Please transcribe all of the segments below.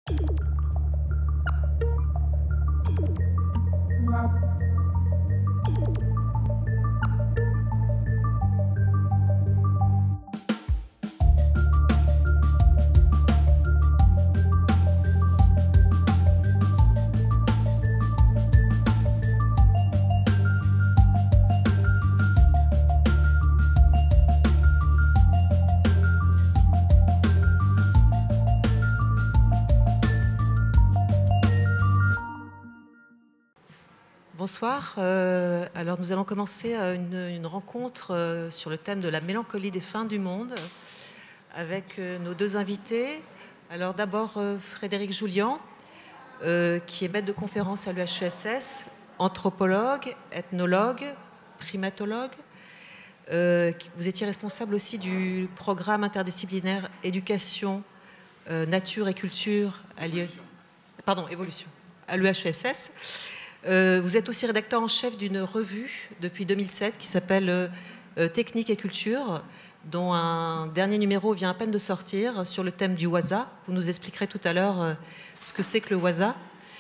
Bonsoir. Alors nous allons commencer une rencontre sur le thème de la mélancolie des fins du monde avec nos deux invités. Alors d'abord Frédéric Julian, qui est maître de conférence à l'UHESS, anthropologue, ethnologue, primatologue. Vous étiez responsable aussi du programme interdisciplinaire éducation, nature et culture évolution à l'UHESS. Vous êtes aussi rédacteur en chef d'une revue depuis 2007 qui s'appelle Technique et Culture, dont un dernier numéro vient à peine de sortir sur le thème du waza. Vous nous expliquerez tout à l'heure ce que c'est que le waza.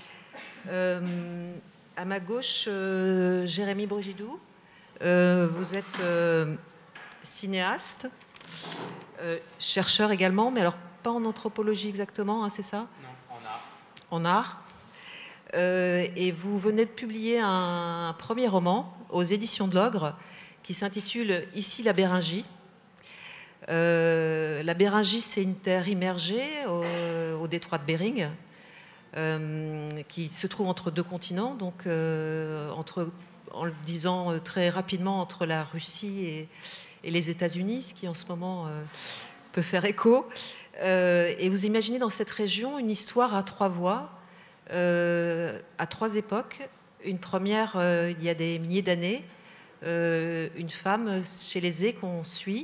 À ma gauche, Jérémy Brugidou. Vous êtes cinéaste, chercheur également, mais alors pas en anthropologie exactement, hein, c'est ça? Non, en art. En art. Et vous venez de publier un premier roman aux éditions de l'Ogre qui s'intitule « Ici la Béringie ». La Béringie, c'est une terre immergée au détroit de Bering, qui se trouve entre deux continents, donc en le disant très rapidement, entre la Russie et les États-Unis, ce qui en ce moment peut faire écho. Et vous imaginez dans cette région une histoire à trois voix, à trois époques. Une première, il y a des milliers d'années, une femme chez les Zé qu'on suit,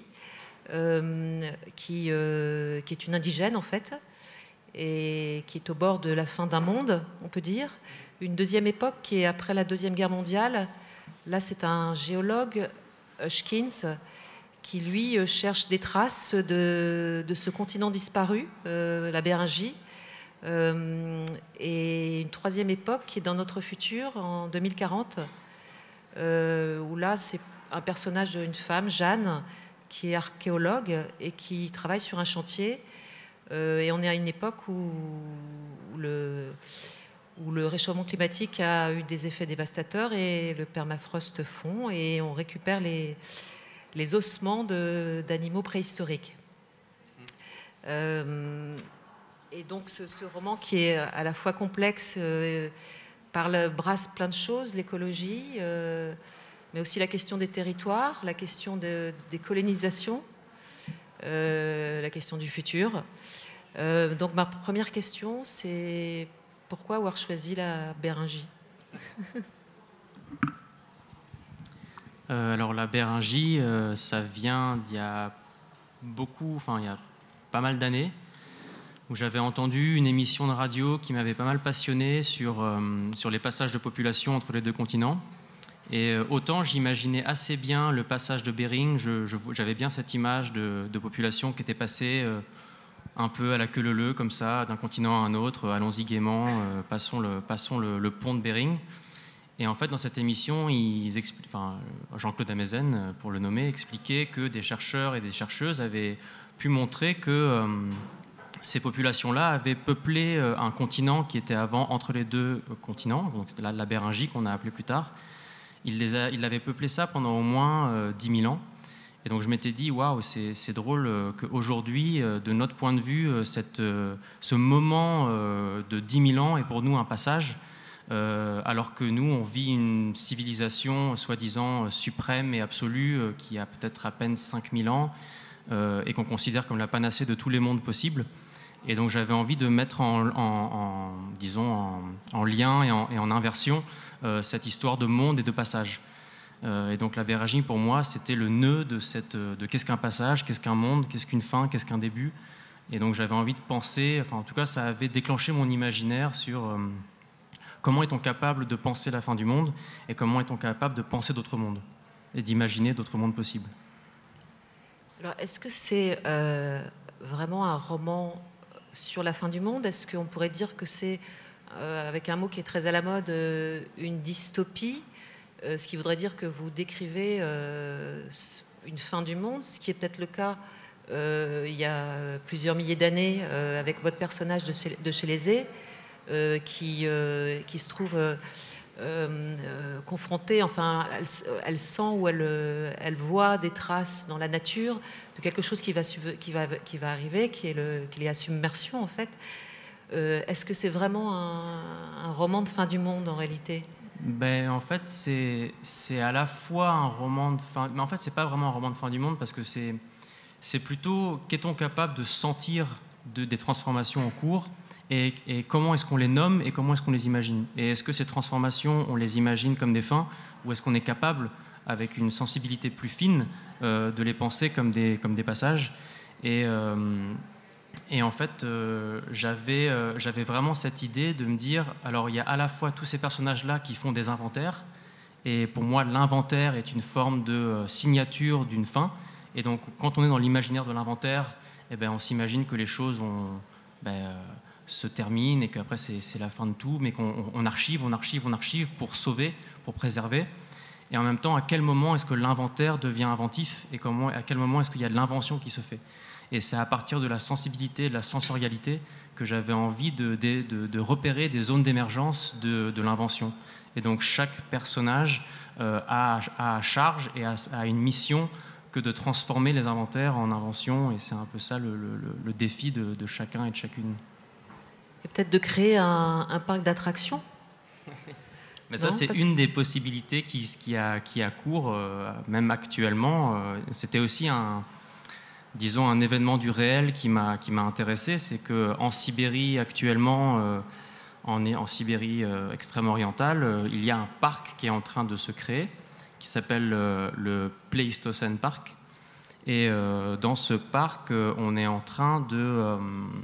qui est une indigène en fait, et qui est au bord de la fin d'un monde, on peut dire. Une deuxième époque qui est après la Deuxième Guerre mondiale. Là, c'est un géologue, Hushkins, qui lui cherche des traces de ce continent disparu, la Béringie. Et une troisième époque qui est dans notre futur, en 2040, où là, c'est un personnage d'une femme, Jeanne, qui est archéologue et qui travaille sur un chantier. Et on est à une époque où le réchauffement climatique a eu des effets dévastateurs et le permafrost fond et on récupère les ossements d'animaux préhistoriques. Et donc ce roman qui est à la fois complexe, brasse plein de choses, l'écologie, mais aussi la question des territoires, la question des colonisations, la question du futur. Donc ma première question, c'est pourquoi avoir choisi la Béringie? Alors la Béringie, ça vient d'il y a il y a pas mal d'années, où j'avais entendu une émission de radio qui m'avait pas mal passionné sur les passages de population entre les deux continents. Et autant j'imaginais assez bien le passage de Bering, j'avais bien cette image de population qui était passée un peu à la queue leu-leu, comme ça, d'un continent à un autre, allons-y gaiement, passons le pont de Bering. Et en fait, dans cette émission, Jean-Claude Amezen, pour le nommer, expliquait que des chercheurs et des chercheuses avaient pu montrer que ces populations-là avaient peuplé un continent qui était avant entre les deux continents, donc c'était la Béringie qu'on a appelée plus tard. Il avait peuplé ça pendant au moins 10 000 ans. Et donc je m'étais dit, waouh, c'est drôle qu'aujourd'hui, de notre point de vue, ce moment de 10 000 ans est pour nous un passage, alors que nous, on vit une civilisation soi-disant suprême et absolue qui a peut-être à peine 5 000 ans et qu'on considère comme la panacée de tous les mondes possibles. Et donc j'avais envie de mettre en lien et en inversion cette histoire de monde et de passage. Et donc la Béringie, pour moi, c'était le nœud de qu'est-ce qu'un passage, qu'est-ce qu'un monde, qu'est-ce qu'une fin, qu'est-ce qu'un début. Et donc j'avais envie de penser, en tout cas ça avait déclenché mon imaginaire sur comment est-on capable de penser la fin du monde et comment est-on capable de penser d'autres mondes et d'imaginer d'autres mondes possibles. Alors est-ce que c'est vraiment un roman sur la fin du monde. Est-ce qu'on pourrait dire que c'est, avec un mot qui est très à la mode, une dystopie, ce qui voudrait dire que vous décrivez une fin du monde, ce qui est peut-être le cas il y a plusieurs milliers d'années avec votre personnage de chez Les Zé, qui se trouve confrontée, enfin, elle sent ou elle voit des traces dans la nature de quelque chose qui va arriver, qui est la submersion, en fait. Est-ce que c'est vraiment un roman de fin du monde, en réalité? Ben, en fait, c'est à la fois un roman de fin... Mais en fait, c'est pas vraiment un roman de fin du monde, parce que c'est plutôt qu'est-on capable de sentir des transformations en cours, et comment est-ce qu'on les nomme et comment est-ce qu'on les imagine. Et est-ce que ces transformations, on les imagine comme des fins, ou est-ce qu'on est capable, avec une sensibilité plus fine, de les penser comme des passages. Et en fait, j'avais vraiment cette idée de me dire, alors il y a à la fois tous ces personnages-là qui font des inventaires, et pour moi l'inventaire est une forme de signature d'une fin, et donc quand on est dans l'imaginaire de l'inventaire, eh ben, on s'imagine que les choses se terminent et qu'après c'est la fin de tout, mais qu'on archive pour sauver, pour préserver. Et en même temps, à quel moment est-ce que l'inventaire devient inventif, et à quel moment est-ce qu'il y a de l'invention qui se fait. Et c'est à partir de la sensibilité, de la sensorialité, que j'avais envie de repérer des zones d'émergence de l'invention. Et donc chaque personnage a à charge et a une mission que de transformer les inventaires en inventions. Et c'est un peu ça le défi de chacun et de chacune. Et peut-être de créer un parc d'attractions. Mais ça, c'est une des possibilités qui a cours, même actuellement. C'était aussi un événement du réel qui m'a intéressé. C'est qu'en Sibérie, actuellement, en Sibérie extrême-orientale, il y a un parc qui est en train de se créer, qui s'appelle le Pléistocène Park. Et dans ce parc, on est en train de...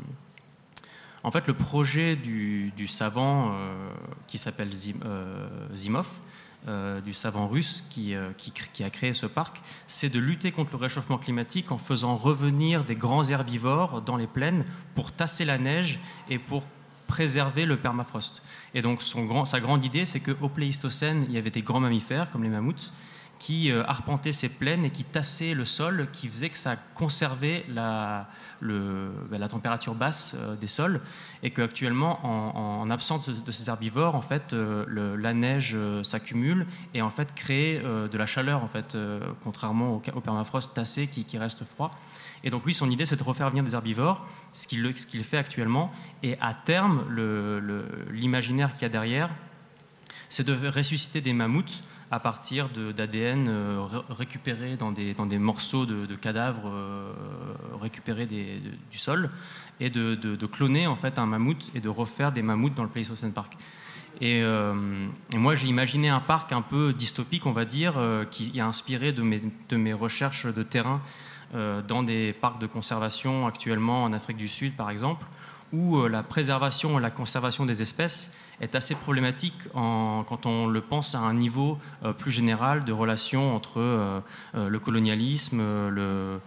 En fait, le projet du savant qui s'appelle Zimov, du savant russe qui a créé ce parc, c'est de lutter contre le réchauffement climatique en faisant revenir des grands herbivores dans les plaines pour tasser la neige et pour préserver le permafrost. Et donc sa grande idée, c'est qu'au Pléistocène, il y avait des grands mammifères comme les mammouths qui arpentaient ces plaines et qui tassaient le sol, qui faisait que ça conservait la température basse des sols, et qu'actuellement, en absence de ces herbivores, en fait, la neige s'accumule et en fait crée de la chaleur, en fait, contrairement au permafrost tassé qui reste froid. Et donc lui, son idée, c'est de refaire venir des herbivores, ce qu'il fait actuellement, et à terme, l'imaginaire qu'il y a derrière, c'est de ressusciter des mammouths à partir d'ADN récupéré dans des morceaux de cadavres récupérés du sol, et de cloner en fait un mammouth et de refaire des mammouths dans le Pléistocène Park. Et moi, j'ai imaginé un parc un peu dystopique, on va dire, qui est inspiré de mes recherches de terrain dans des parcs de conservation actuellement en Afrique du Sud, par exemple, où la préservation et la conservation des espèces est assez problématique quand on le pense à un niveau plus général de relations entre le colonialisme, le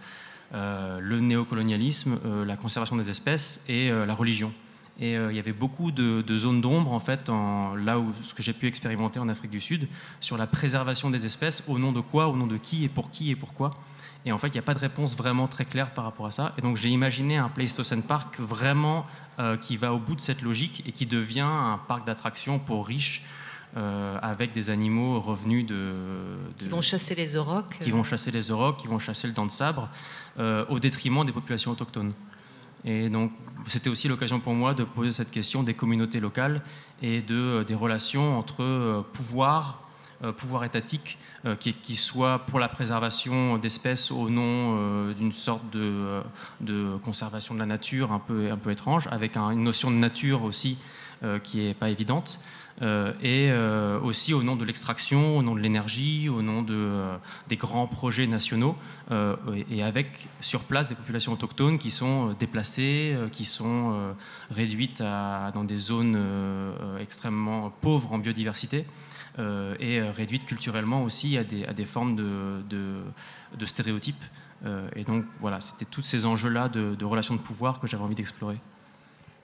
néocolonialisme, la conservation des espèces et la religion. Et il y avait beaucoup de zones d'ombre, en fait, ce que j'ai pu expérimenter en Afrique du Sud, sur la préservation des espèces, au nom de quoi, au nom de qui et pourquoi. Et en fait, il n'y a pas de réponse vraiment très claire par rapport à ça. Et donc, j'ai imaginé un Pléistocène Park vraiment qui va au bout de cette logique et qui devient un parc d'attractions pour riches, avec des animaux revenus qui vont chasser les aurochs. Qui vont chasser les aurochs, qui vont chasser le dent de sabre, au détriment des populations autochtones. Et donc, c'était aussi l'occasion pour moi de poser cette question des communautés locales et des relations entre pouvoir étatique, qui soit pour la préservation d'espèces au nom d'une sorte de conservation de la nature un peu étrange, avec une notion de nature aussi qui n'est pas évidente, et aussi au nom de l'extraction, au nom de l'énergie, au nom des grands projets nationaux, et avec sur place des populations autochtones qui sont déplacées, qui sont réduites dans des zones extrêmement pauvres en biodiversité, et réduites culturellement aussi à des formes de stéréotypes. Et donc voilà, c'était tous ces enjeux-là de relations de pouvoir que j'avais envie d'explorer.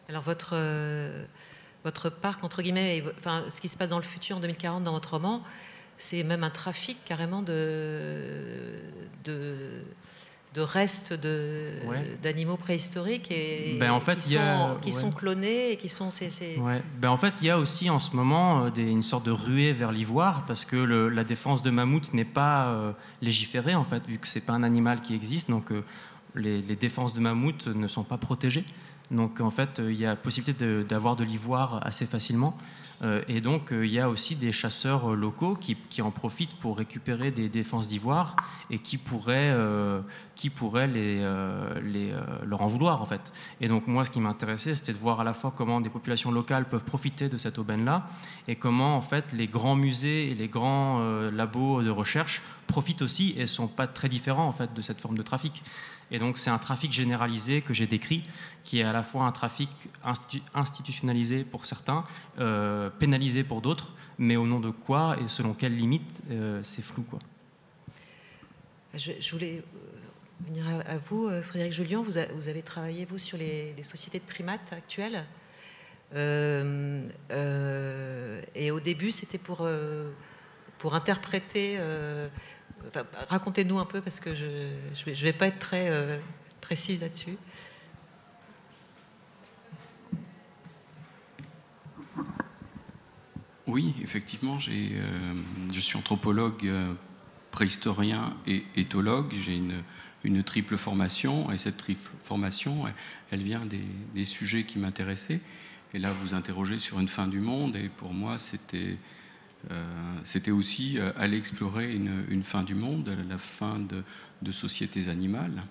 Alors votre parc, entre guillemets, enfin, ce qui se passe dans le futur en 2040 dans votre roman, c'est même un trafic carrément de restes d'animaux préhistoriques et ben, en fait, qui sont clonés et qui sont Ouais. Ben, en fait, il y a aussi en ce moment une sorte de ruée vers l'ivoire parce que la défense de mammouth n'est pas légiférée, en fait, vu que c'est pas un animal qui existe. Donc, les défenses de mammouth ne sont pas protégées. Donc, en fait, il y a possibilité d'avoir de l'ivoire assez facilement. Et donc, il y a aussi des chasseurs locaux qui en profitent pour récupérer des défenses d'ivoire et qui pourraient leur en vouloir, en fait. Et donc, moi, ce qui m'intéressait, c'était de voir à la fois comment des populations locales peuvent profiter de cette aubaine-là et comment, en fait, les grands musées et les grands labos de recherche profitent aussi et ne sont pas très différents, en fait, de cette forme de trafic. Et donc, c'est un trafic généralisé que j'ai décrit, qui est à la fois un trafic institutionnalisé pour certains, pénalisé pour d'autres, mais au nom de quoi et selon quelles limites, c'est flou, quoi. Je voulais venir à vous, Frédéric Julian. Vous avez travaillé, vous, sur les sociétés de primates actuelles. Et au début, c'était pour interpréter... Enfin, racontez-nous un peu, parce que je vais pas être très précise là-dessus. Oui, effectivement, je suis anthropologue, préhistorien et éthologue. J'ai une triple formation, et cette triple formation, elle vient des sujets qui m'intéressaient. Et là, vous interrogez sur une fin du monde, et pour moi, c'était aussi aller explorer une fin du monde, la fin de sociétés animales.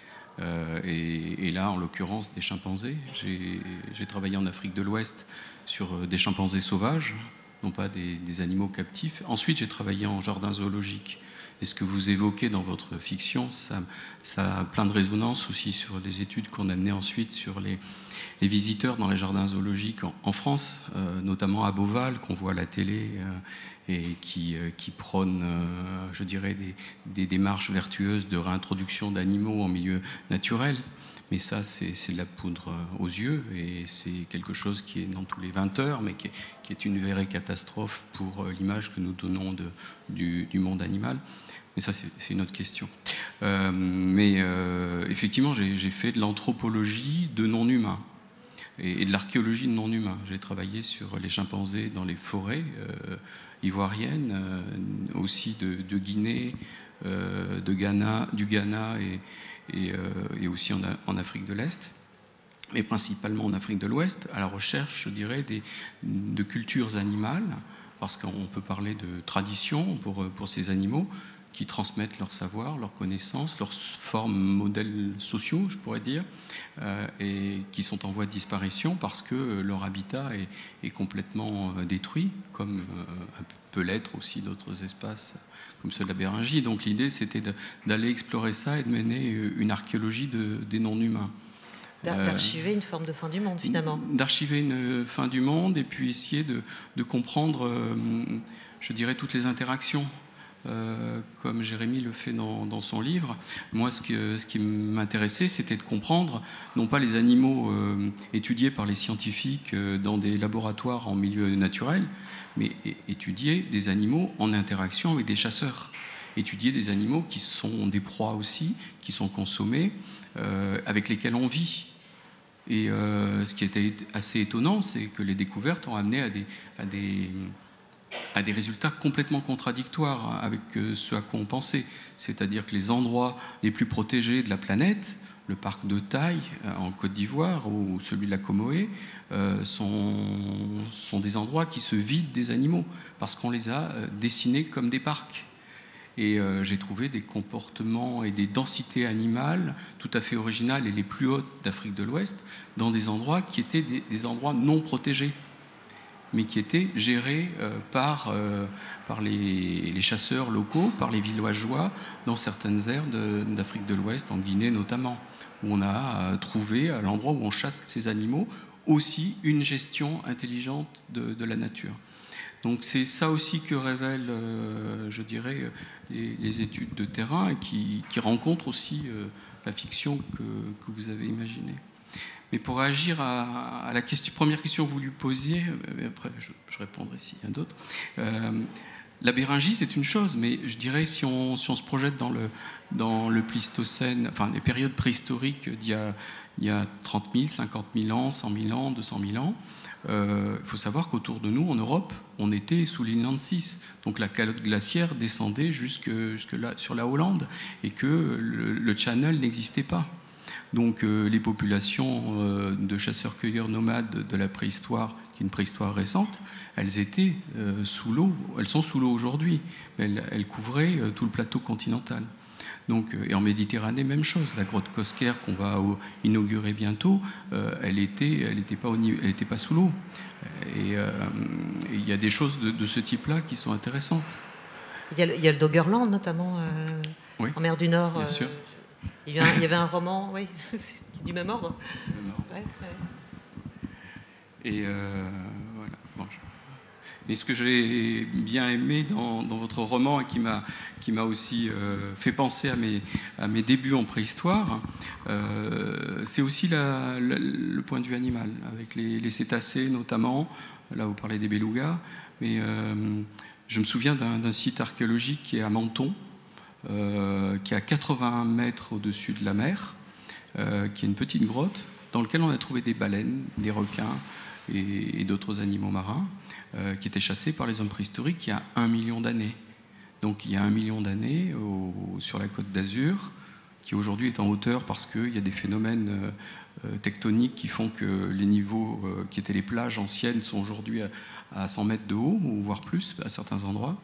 Et là, en l'occurrence, des chimpanzés. J'ai travaillé en Afrique de l'Ouest sur des chimpanzés sauvages, non pas des animaux captifs. Ensuite, j'ai travaillé en jardin zoologique. Et ce que vous évoquez dans votre fiction, ça a plein de résonance aussi sur les études qu'on a menées ensuite sur les visiteurs dans les jardins zoologiques en France, notamment à Beauval, qu'on voit à la télé, et qui prône, je dirais, des démarches vertueuses de réintroduction d'animaux en milieu naturel. Mais ça, c'est de la poudre aux yeux, et c'est quelque chose qui est dans tous les 20 heures, mais qui est une vraie catastrophe pour l'image que nous donnons du monde animal. Mais ça, c'est une autre question. Effectivement, j'ai fait de l'anthropologie de non-humains et de l'archéologie de non-humains. J'ai travaillé sur les chimpanzés dans les forêts ivoiriennes, aussi de Guinée, du Ghana et aussi en Afrique de l'Est, mais principalement en Afrique de l'Ouest, à la recherche, je dirais, de cultures animales, parce qu'on peut parler de tradition pour ces animaux, qui transmettent leur savoir, leurs connaissances, leurs formes, modèles sociaux, je pourrais dire, et qui sont en voie de disparition parce que leur habitat est complètement détruit, comme peut l'être aussi d'autres espaces comme ceux de la Béringie. Donc l'idée, c'était d'aller explorer ça et de mener une archéologie des non-humains. D'archiver une forme de fin du monde, finalement. D'archiver une fin du monde, et puis essayer de comprendre, je dirais, toutes les interactions. Comme Jérémy le fait dans son livre. Moi, ce qui m'intéressait, c'était de comprendre, non pas les animaux étudiés par les scientifiques dans des laboratoires en milieu naturel, mais étudier des animaux en interaction avec des chasseurs. Étudier des animaux qui sont des proies aussi, qui sont consommés, avec lesquels on vit. Et ce qui était assez étonnant, c'est que les découvertes ont amené à des résultats complètement contradictoires avec ce à quoi on pensait. C'est-à-dire que les endroits les plus protégés de la planète, le parc de Taï en Côte d'Ivoire ou celui de la Comoé, sont des endroits qui se vident des animaux parce qu'on les a dessinés comme des parcs. Et j'ai trouvé des comportements et des densités animales tout à fait originales et les plus hautes d'Afrique de l'Ouest dans des endroits qui étaient des endroits non protégés, mais qui étaient gérés par les chasseurs locaux, par les villageois, dans certaines aires d'Afrique de l'Ouest, en Guinée notamment, où on a trouvé, à l'endroit où on chasse ces animaux, aussi une gestion intelligente de la nature. Donc c'est ça aussi que révèlent, je dirais, les études de terrain, et qui rencontrent aussi la fiction que vous avez imaginée. Mais pour réagir à la première question que vous lui posiez, après je répondrai s'il y a d'autres. La Béringie, c'est une chose, mais je dirais, si on se projette dans le Pléistocène, enfin les périodes préhistoriques d'il y a 30 000, 50 000 ans, 100 000 ans, 200 000 ans, il faut savoir qu'autour de nous, en Europe, on était sous l'inland 6. Donc la calotte glaciaire descendait jusque là, sur la Hollande, et que le Channel n'existait pas. Donc les populations de chasseurs-cueilleurs nomades de la préhistoire, qui est une préhistoire récente, elles étaient sous l'eau. Elles sont sous l'eau aujourd'hui, mais elles couvraient tout le plateau continental. Donc, et en Méditerranée, même chose. La grotte Cosquer qu'on va inaugurer bientôt, elle n'était pas sous l'eau. Et il y a des choses de ce type-là qui sont intéressantes. Il y a le Doggerland, notamment, oui, en mer du Nord. Bien sûr. Il y avait un roman, oui, du même ordre. Ouais. Et voilà. Bon, mais ce que j'ai bien aimé dans votre roman et qui m'a aussi fait penser à mes débuts en préhistoire, c'est aussi le point de vue animal, avec les cétacés notamment. Là, vous parlez des belugas, mais je me souviens d'un site archéologique qui est à Menton, qui est à 81 mètres au-dessus de la mer, qui est une petite grotte dans laquelle on a trouvé des baleines, des requins et d'autres animaux marins qui étaient chassés par les hommes préhistoriques il y a 1 million d'années. Donc il y a 1 million d'années sur la côte d'Azur, qui aujourd'hui est en hauteur parce qu'il y a des phénomènes tectoniques qui font que les niveaux qui étaient les plages anciennes sont aujourd'hui à 100 mètres de haut, ou voire plus à certains endroits.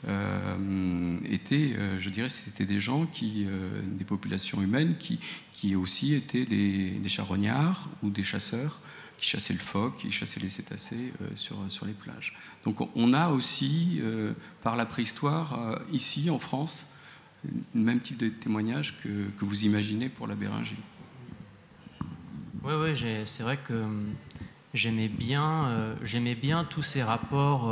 Je dirais, c'était des gens des populations humaines qui aussi étaient des charognards ou des chasseurs qui chassaient le phoque, qui chassaient les cétacés sur les plages. Donc on a aussi, par la préhistoire, ici en France, le même type de témoignage que vous imaginez pour la Béringie. Oui, c'est vrai que j'aimais bien tous ces rapports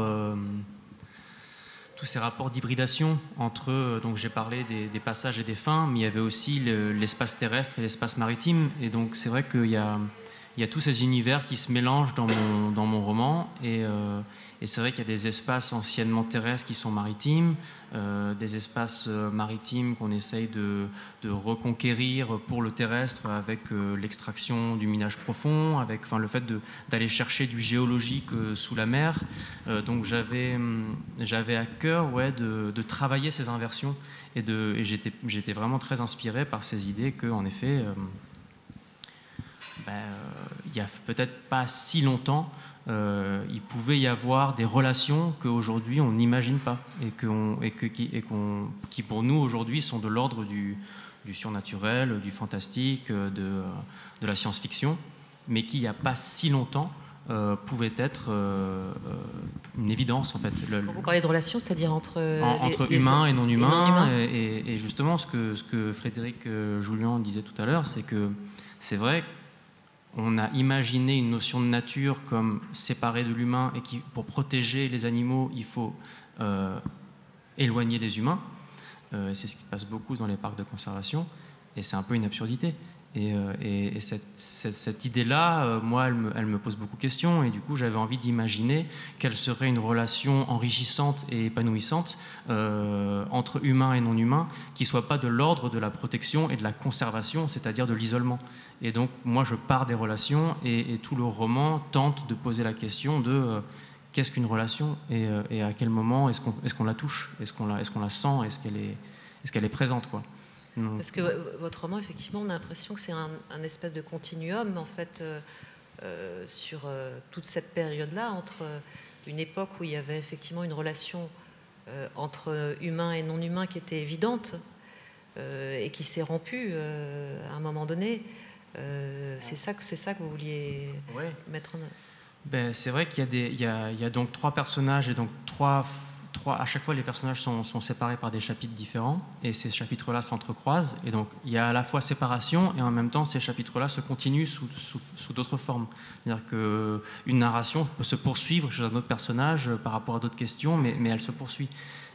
d'hybridation entre, donc j'ai parlé des passages et des fins, mais il y avait aussi l'espace terrestre et l'espace maritime, et donc c'est vrai qu'il y a tous ces univers qui se mélangent dans mon roman, et c'est vrai qu'il y a des espaces anciennement terrestres qui sont maritimes, des espaces maritimes qu'on essaye de reconquérir pour le terrestre avec l'extraction du minage profond, avec le fait d'aller chercher du géologique sous la mer. Donc j'avais à cœur de travailler ces inversions, et j'étais vraiment très inspiré par ces idées qu'en effet, il n'y a peut-être pas si longtemps, il pouvait y avoir des relations qu'aujourd'hui on n'imagine pas, qui pour nous aujourd'hui sont de l'ordre du surnaturel, du fantastique, de la science-fiction, mais qui il n'y a pas si longtemps pouvaient être une évidence en fait. Quand vous parlez de relations, c'est-à-dire entre humains et non humains, et justement ce que Frédéric Julian disait tout à l'heure, c'est que c'est vrai on a imaginé une notion de nature comme séparée de l'humain, et pour protéger les animaux, il faut éloigner les humains. C'est ce qui se passe beaucoup dans les parcs de conservation, et c'est un peu une absurdité. Et cette idée-là, moi, elle me pose beaucoup de questions, et du coup, j'avais envie d'imaginer quelle serait une relation enrichissante et épanouissante entre humains et non-humains, qui ne soit pas de l'ordre de la protection et de la conservation, c'est-à-dire de l'isolement. Et donc, moi, je pars des relations, et tout le roman tente de poser la question de qu'est-ce qu'une relation, et à quel moment est-ce qu'on la touche, est-ce qu'on la sent, est-ce qu'elle est présente, quoi. Parce que votre roman, effectivement, on a l'impression que c'est un espèce de continuum, en fait, sur toute cette période-là, entre une époque où il y avait effectivement une relation entre humains et non-humains qui était évidente, et qui s'est rompue à un moment donné. C'est ça que vous vouliez mettre en œuvre. C'est vrai qu'il y a donc 3 personnages, et donc à chaque fois les personnages sont séparés par des chapitres différents, et ces chapitres-là s'entrecroisent, et donc il y a à la fois séparation, et en même temps ces chapitres-là se continuent sous d'autres formes. C'est-à-dire qu'une narration peut se poursuivre chez un autre personnage par rapport à d'autres questions, mais elle se poursuit.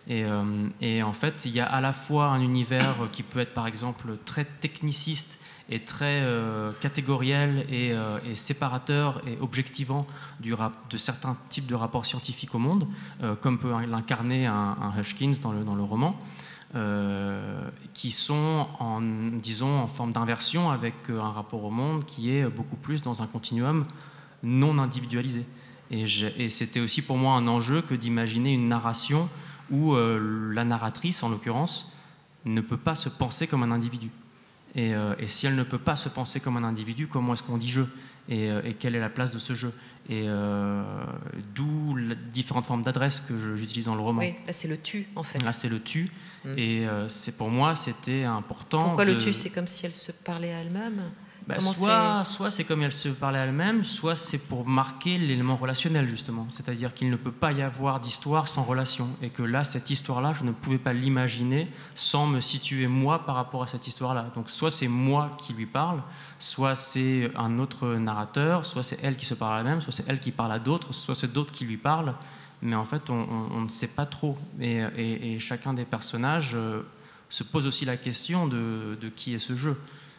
Et en fait, il y a à la fois un univers qui peut être par exemple très techniciste et très catégoriel et séparateur et objectivant de certains types de rapports scientifiques au monde, comme peut l'incarner un Hushkins dans le roman, qui sont en forme d'inversion avec un rapport au monde qui est beaucoup plus dans un continuum non individualisé. Et c'était aussi pour moi un enjeu que d'imaginer une narration où la narratrice, en l'occurrence, ne peut pas se penser comme un individu. Et si elle ne peut pas se penser comme un individu, comment est-ce qu'on dit jeu et quelle est la place de ce jeu? Et d'où les différentes formes d'adresse que j'utilise dans le roman. Oui, là c'est le tu, en fait. Là c'est le tu. Et pour moi, c'était important. Pourquoi le tu? C'est comme si elle se parlait à elle-même? Soit c'est comme elle se parlait à elle-même, soit c'est pour marquer l'élément relationnel, justement. C'est-à-dire qu'il ne peut pas y avoir d'histoire sans relation. Et que là, cette histoire-là, je ne pouvais pas l'imaginer sans me situer moi par rapport à cette histoire-là. Donc soit c'est moi qui lui parle, soit c'est un autre narrateur, soit c'est elle qui se parle à elle-même, soit c'est elle qui parle à d'autres, soit c'est d'autres qui lui parlent. Mais en fait, on ne sait pas trop. Et chacun des personnages se pose aussi la question de qui est ce jeu.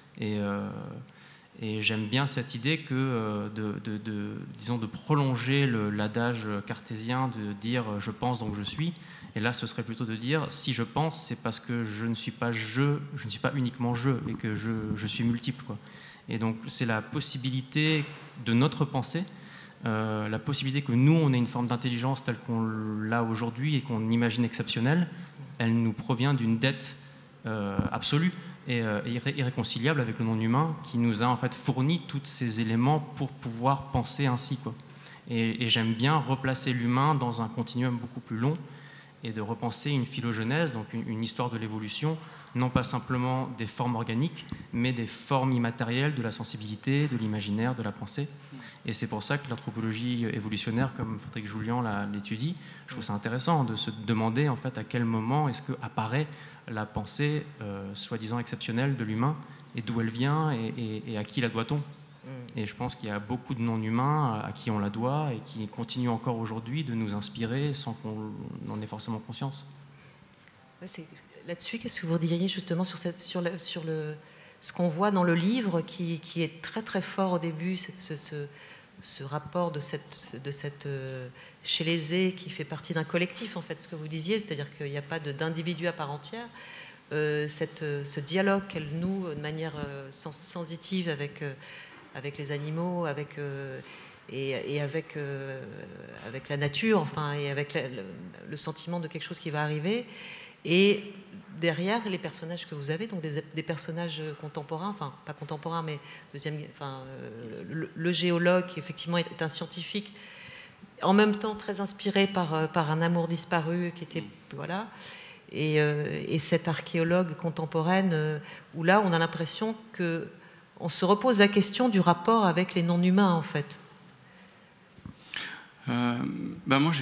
Et j'aime bien cette idée que de prolonger l'adage cartésien de dire je pense donc je suis. Et là, ce serait plutôt de dire si je pense, c'est parce que je ne suis pas je ne suis pas uniquement je, et que je suis multiple, quoi. Et donc c'est la possibilité de notre pensée, la possibilité que nous on ait une forme d'intelligence telle qu'on l'a aujourd'hui et qu'on imagine exceptionnelle. Elle nous provient d'une dette absolue et irréconciliable avec le non-humain qui nous a en fait fourni tous ces éléments pour pouvoir penser ainsi, quoi. Et j'aime bien replacer l'humain dans un continuum beaucoup plus long et de repenser une philogenèse, donc une histoire de l'évolution, non pas simplement des formes organiques, mais des formes immatérielles de la sensibilité, de l'imaginaire, de la pensée. Et c'est pour ça que l'anthropologie évolutionnaire, comme Frédéric Julian l'étudie, je trouve ça intéressant de se demander en fait à quel moment est-ce que apparaît la pensée soi-disant exceptionnelle de l'humain et d'où elle vient et à qui la doit-on. Et je pense qu'il y a beaucoup de non-humains à qui on la doit et qui continuent encore aujourd'hui de nous inspirer sans qu'on en ait forcément conscience. Ouais, là-dessus, qu'est-ce que vous diriez justement sur ce qu'on voit dans le livre qui est très très fort au début, ce rapport de cette Chélézée qui fait partie d'un collectif, en fait, ce que vous disiez, c'est-à-dire qu'il n'y a pas d'individu à part entière. Ce dialogue qu'elle noue de manière sensitive avec les animaux, avec la nature, enfin, et avec le sentiment de quelque chose qui va arriver. Et derrière, les personnages que vous avez, donc des personnages contemporains, enfin pas contemporains, mais le géologue qui effectivement est un scientifique, en même temps très inspiré par un amour disparu qui était, voilà, et cette archéologue contemporaine où là on a l'impression que on se repose la question du rapport avec les non-humains, en fait. Moi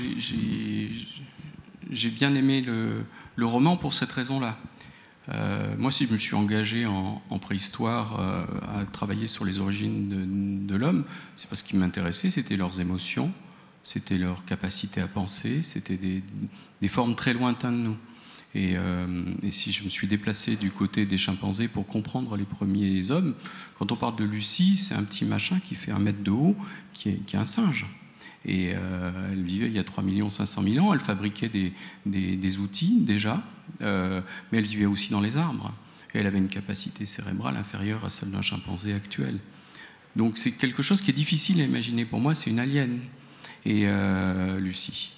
j'ai bien aimé le roman pour cette raison-là. Moi, si je me suis engagé en préhistoire à travailler sur les origines de l'homme, c'est parce ce qui m'intéressait, c'était leurs émotions, c'était leur capacité à penser, c'était des formes très lointaines de nous. Et si je me suis déplacé du côté des chimpanzés pour comprendre les premiers hommes, quand on parle de Lucie, c'est un petit machin qui fait 1 mètre de haut, qui est un singe. Et elle vivait il y a 3 500 000 ans, elle fabriquait des outils déjà, mais elle vivait aussi dans les arbres. Et elle avait une capacité cérébrale inférieure à celle d'un chimpanzé actuel. Donc c'est quelque chose qui est difficile à imaginer. Pour moi, c'est une alien. Et Lucie.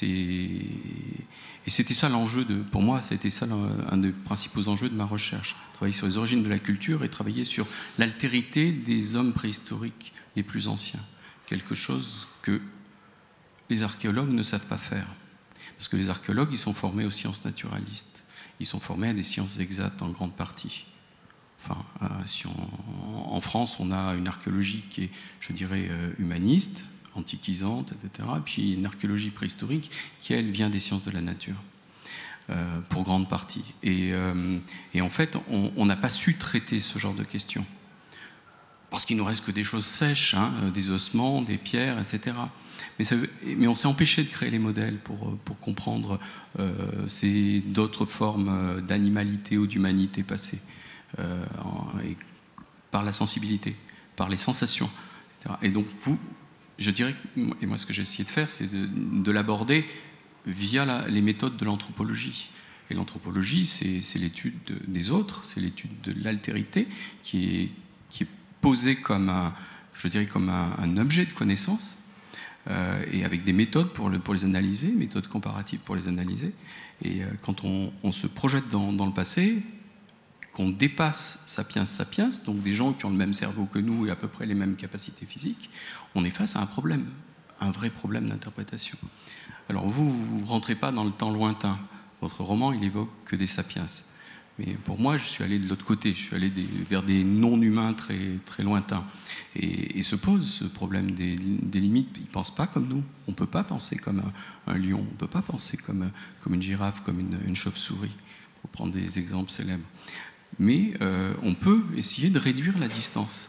Et c'était ça l'enjeu pour moi, c'était ça un des principaux enjeux de ma recherche. Travailler sur les origines de la culture et travailler sur l'altérité des hommes préhistoriques les plus anciens. Quelque chose que les archéologues ne savent pas faire. Parce que les archéologues, ils sont formés aux sciences naturalistes. Ils sont formés à des sciences exactes en grande partie. Enfin, en France, on a une archéologie qui est, je dirais, humaniste, antiquisante, etc. Et puis une archéologie préhistorique qui, elle, vient des sciences de la nature, pour grande partie. Et en fait, on n'a pas su traiter ce genre de questions. parce qu'il nous reste que des choses sèches, hein, des ossements, des pierres, etc. Mais on s'est empêché de créer les modèles pour comprendre d'autres formes d'animalité ou d'humanité passée, par la sensibilité, par les sensations, etc. Et donc je dirais, et moi ce que j'ai essayé de faire, c'est de l'aborder via les méthodes de l'anthropologie. Et l'anthropologie, c'est l'étude des autres, c'est l'étude de l'altérité qui est posée comme un objet de connaissance, et avec des méthodes pour les analyser, méthodes comparatives pour les analyser. Et quand on se projette dans le passé, qu'on dépasse sapiens, donc des gens qui ont le même cerveau que nous et à peu près les mêmes capacités physiques, on est face à un problème, un vrai problème d'interprétation. Alors vous ne rentrez pas dans le temps lointain. Votre roman, il évoque que des sapiens. Mais pour moi, je suis allé de l'autre côté. Je suis allé vers des non-humains très, très lointains. Et se pose ce problème des limites. Ils ne pensent pas comme nous. On ne peut pas penser comme un lion. On ne peut pas penser comme une girafe, comme une chauve-souris, pour prendre des exemples célèbres. Mais on peut essayer de réduire la distance,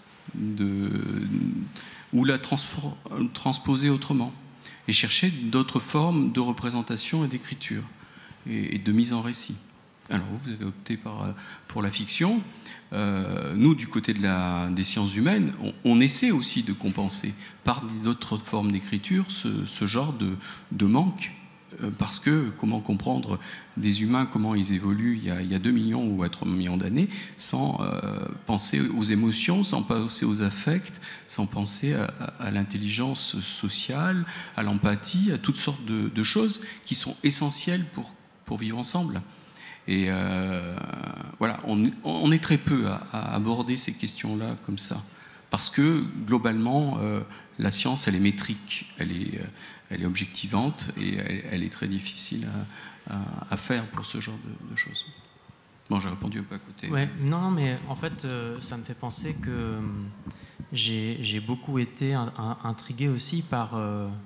ou la transposer autrement, et chercher d'autres formes de représentation et d'écriture, et de mise en récit. Alors vous avez opté pour la fiction. Nous, du côté des sciences humaines, on essaie aussi de compenser par d'autres formes d'écriture ce genre de manque. Parce que comment comprendre des humains, comment ils évoluent il y a 2 millions ou à 3 millions d'années, sans penser aux émotions, sans penser aux affects, sans penser à l'intelligence sociale, à l'empathie, à toutes sortes de choses qui sont essentielles pour vivre ensemble. Et voilà, on est très peu à aborder ces questions-là comme ça. Parce que, globalement, la science, elle est métrique, elle est objectivante, et elle est très difficile à faire pour ce genre de choses. Bon, j'ai répondu un peu à côté. Ouais, non, mais en fait, ça me fait penser que j'ai beaucoup été intrigué aussi par...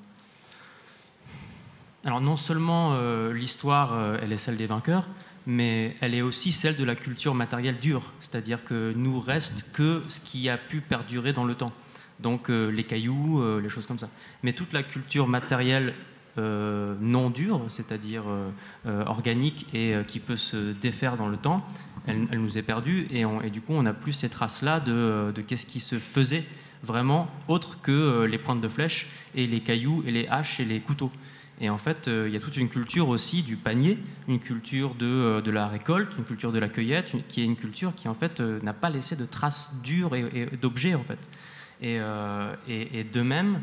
Alors non seulement l'histoire, elle est celle des vainqueurs, mais elle est aussi celle de la culture matérielle dure, c'est-à-dire que nous reste que ce qui a pu perdurer dans le temps. Donc les cailloux, les choses comme ça. Mais toute la culture matérielle non dure, c'est-à-dire organique et qui peut se défaire dans le temps, elle nous est perdue, et du coup on n'a plus ces traces-là de qu'est-ce qui se faisait vraiment autre que les pointes de flèche et les cailloux et les haches et les couteaux. Et en fait, il y a toute une culture aussi du panier, une culture de la récolte, une culture de la cueillette, qui est une culture qui en fait n'a pas laissé de traces dures et d'objets en fait. Et de même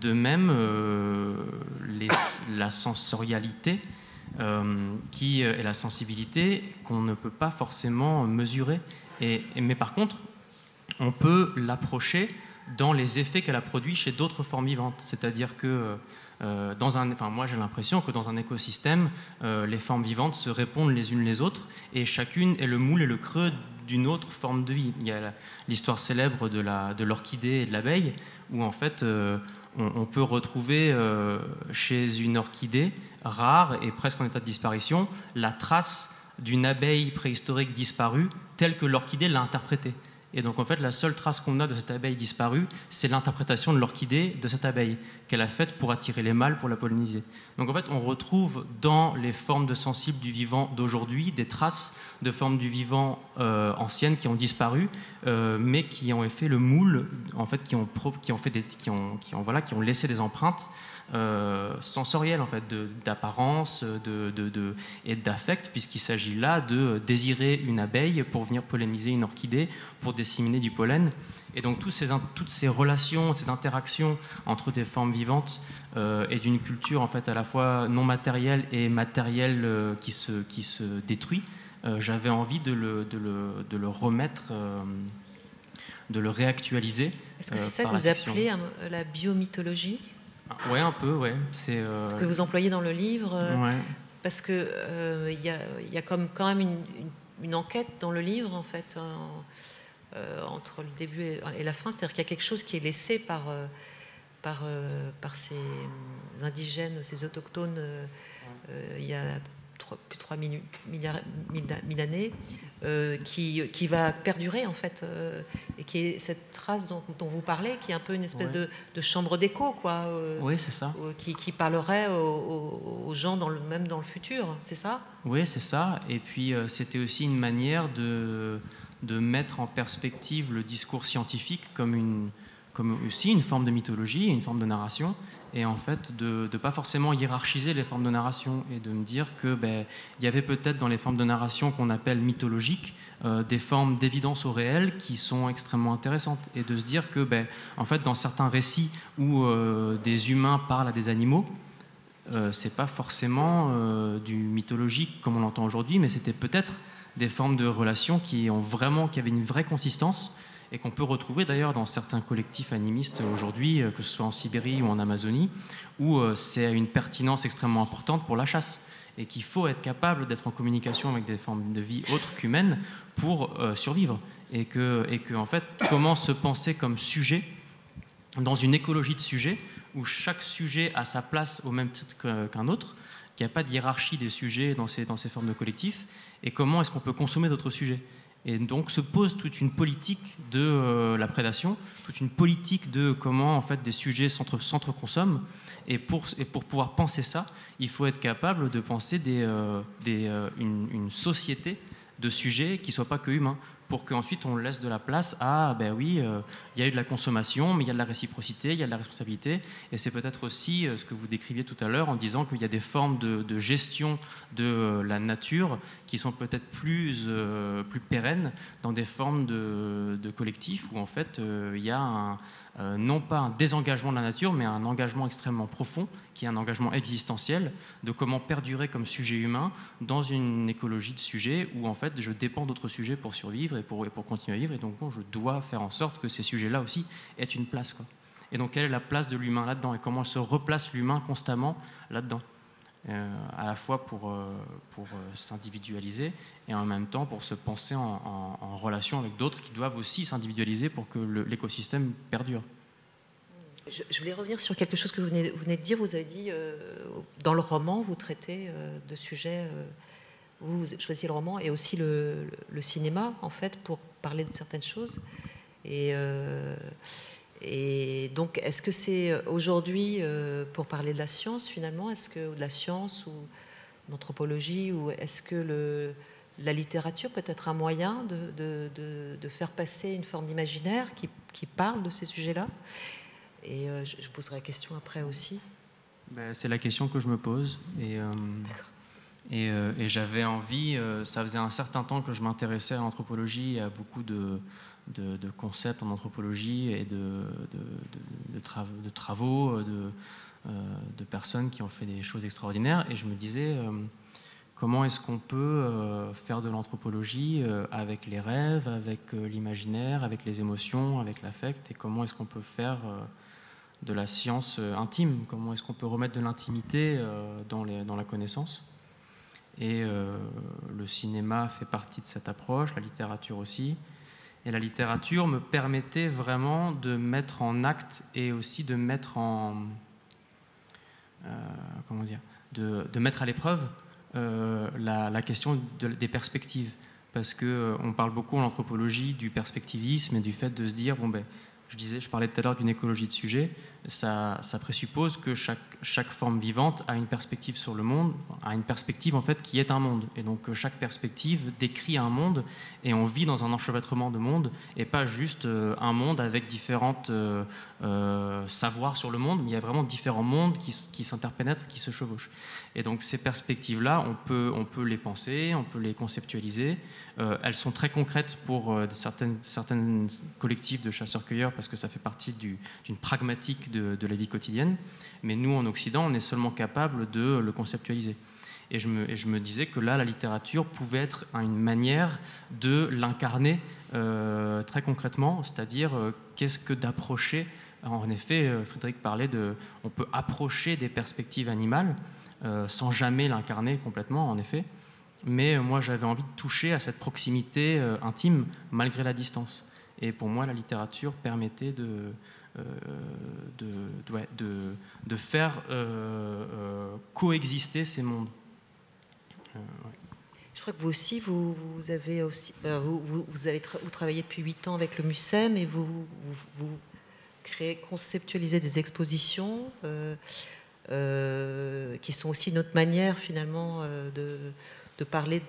la sensorialité et la sensibilité qu'on ne peut pas forcément mesurer. Mais par contre, on peut l'approcher dans les effets qu'elle a produits chez d'autres formes vivantes. C'est-à-dire que moi j'ai l'impression que dans un écosystème, les formes vivantes se répondent les unes les autres, et chacune est le moule et le creux d'une autre forme de vie. Il y a l'histoire célèbre de l'orchidée et de l'abeille, où en fait on peut retrouver chez une orchidée rare et presque en état de disparition la trace d'une abeille préhistorique disparue telle que l'orchidée l'a interprétée. Et donc en fait la seule trace qu'on a de cette abeille disparue, c'est l'interprétation de l'orchidée de cette abeille qu'elle a faite pour attirer les mâles pour la polliniser. Donc en fait on retrouve dans les formes de sensibles du vivant d'aujourd'hui des traces de formes du vivant anciennes qui ont disparu, mais qui ont fait le moule, en fait qui ont laissé des empreintes sensorielles en fait, d'apparence et d'affect, puisqu'il s'agit là de désirer une abeille pour venir polliniser une orchidée, pour disséminer du pollen. Et donc toutes ces relations, ces interactions entre des formes vivantes et d'une culture en fait à la fois non matérielle et matérielle qui se détruit, j'avais envie de le remettre, de le réactualiser. Est-ce que c'est ça que vous appelez la biomythologie ? Ouais, un peu, ouais. Que vous employez dans le livre, ouais. Parce que y a quand même une enquête dans le livre, en fait, entre le début et la fin. C'est-à-dire qu'il y a quelque chose qui est laissé par ces indigènes, ces autochtones. Il y a plus de 3 000 années, qui va perdurer en fait, et qui est cette trace dont vous parlez, qui est un peu une espèce de chambre d'écho, quoi. Oui, c'est ça. Qui parlerait aux gens même dans le futur, c'est ça? Oui, c'est ça. Et puis c'était aussi une manière de mettre en perspective le discours scientifique comme aussi une forme de mythologie, une forme de narration, et en fait de ne pas forcément hiérarchiser les formes de narration, et de me dire que il y avait peut-être dans les formes de narration qu'on appelle mythologiques des formes d'évidence au réel qui sont extrêmement intéressantes, et de se dire que en fait dans certains récits où des humains parlent à des animaux, c'est pas forcément du mythologique comme on l'entend aujourd'hui, mais c'était peut-être des formes de relations qui avaient une vraie consistance, et qu'on peut retrouver d'ailleurs dans certains collectifs animistes aujourd'hui, que ce soit en Sibérie ou en Amazonie, où c'est une pertinence extrêmement importante pour la chasse, et qu'il faut être capable d'être en communication avec des formes de vie autres qu'humaines pour survivre, et que en fait, comment se penser comme sujet dans une écologie de sujets où chaque sujet a sa place au même titre qu'un autre, qu'il n'y a pas de hiérarchie des sujets dans ces formes de collectifs, et comment est-ce qu'on peut consommer d'autres sujets. Et donc se pose toute une politique de la prédation, toute une politique de comment en fait des sujets s'entreconsomment. Et pour pouvoir penser ça, il faut être capable de penser une société de sujets qui ne soient pas que humains, pour qu'ensuite on laisse de la place à, il y a eu de la consommation, mais il y a de la réciprocité, il y a de la responsabilité, et c'est peut-être aussi ce que vous décriviez tout à l'heure en disant qu'il y a des formes de gestion de la nature qui sont peut-être plus pérennes dans des formes de collectifs où en fait il y a non pas un désengagement de la nature, mais un engagement extrêmement profond, qui est un engagement existentiel, de comment perdurer comme sujet humain dans une écologie de sujets où en fait je dépends d'autres sujets pour survivre et pour continuer à vivre, et donc je dois faire en sorte que ces sujets-là aussi aient une place, quoi. Et donc quelle est la place de l'humain là-dedans, et comment se replace l'humain constamment là-dedans, à la fois pour s'individualiser, et en même temps pour se penser en relation avec d'autres qui doivent aussi s'individualiser pour que l'écosystème perdure. Je voulais revenir sur quelque chose que vous venez de dire. Vous avez dit, dans le roman, vous traitez de sujets, vous choisissez le roman et aussi le cinéma, en fait, pour parler de certaines choses. Et donc, est-ce que c'est aujourd'hui, pour parler de la science, finalement, ou de la science ou d'anthropologie, ou est-ce que la littérature peut être un moyen de faire passer une forme d'imaginaire qui parle de ces sujets-là? Et je poserai la question après aussi. C'est la question que je me pose. Et j'avais envie, ça faisait un certain temps que je m'intéressais à l'anthropologie, à beaucoup de concepts en anthropologie et de travaux de personnes qui ont fait des choses extraordinaires. Et je me disais, comment est-ce qu'on peut faire de l'anthropologie avec les rêves, avec l'imaginaire, avec les émotions, avec l'affect, et comment est-ce qu'on peut faire de la science intime, comment est-ce qu'on peut remettre de l'intimité dans la connaissance. Et le cinéma fait partie de cette approche, la littérature aussi. Et la littérature me permettait vraiment de mettre en acte et aussi de mettre de mettre à l'épreuve la question des perspectives. Parce qu'on parle beaucoup en anthropologie du perspectivisme et du fait de se dire, je parlais tout à l'heure d'une écologie de sujets, ça présuppose que chaque forme vivante a une perspective sur le monde, a une perspective en fait qui est un monde. Et donc chaque perspective décrit un monde, et on vit dans un enchevêtrement de mondes, et pas juste un monde avec différentes savoirs sur le monde, mais il y a vraiment différents mondes qui s'interpénètrent, qui se chevauchent. Et donc ces perspectives-là, on peut les penser, on peut les conceptualiser. Elles sont très concrètes pour certaines collectifs de chasseurs-cueilleurs, parce que ça fait partie d'une pragmatique de la vie quotidienne. Mais nous, en Occident, on est seulement capable de le conceptualiser. Et je me disais que là, la littérature pouvait être une manière de l'incarner très concrètement, c'est-à-dire qu'est-ce que d'approcher. En effet, Frédéric parlait on peut approcher des perspectives animales sans jamais l'incarner complètement, en effet. Mais moi, j'avais envie de toucher à cette proximité intime, malgré la distance. Et pour moi, la littérature permettait de faire coexister ces mondes. ouais. Je crois que vous aussi, vous avez aussi, vous travaillez depuis 8 ans avec le MUSEM et vous conceptualisez des expositions qui sont aussi notre manière finalement de parler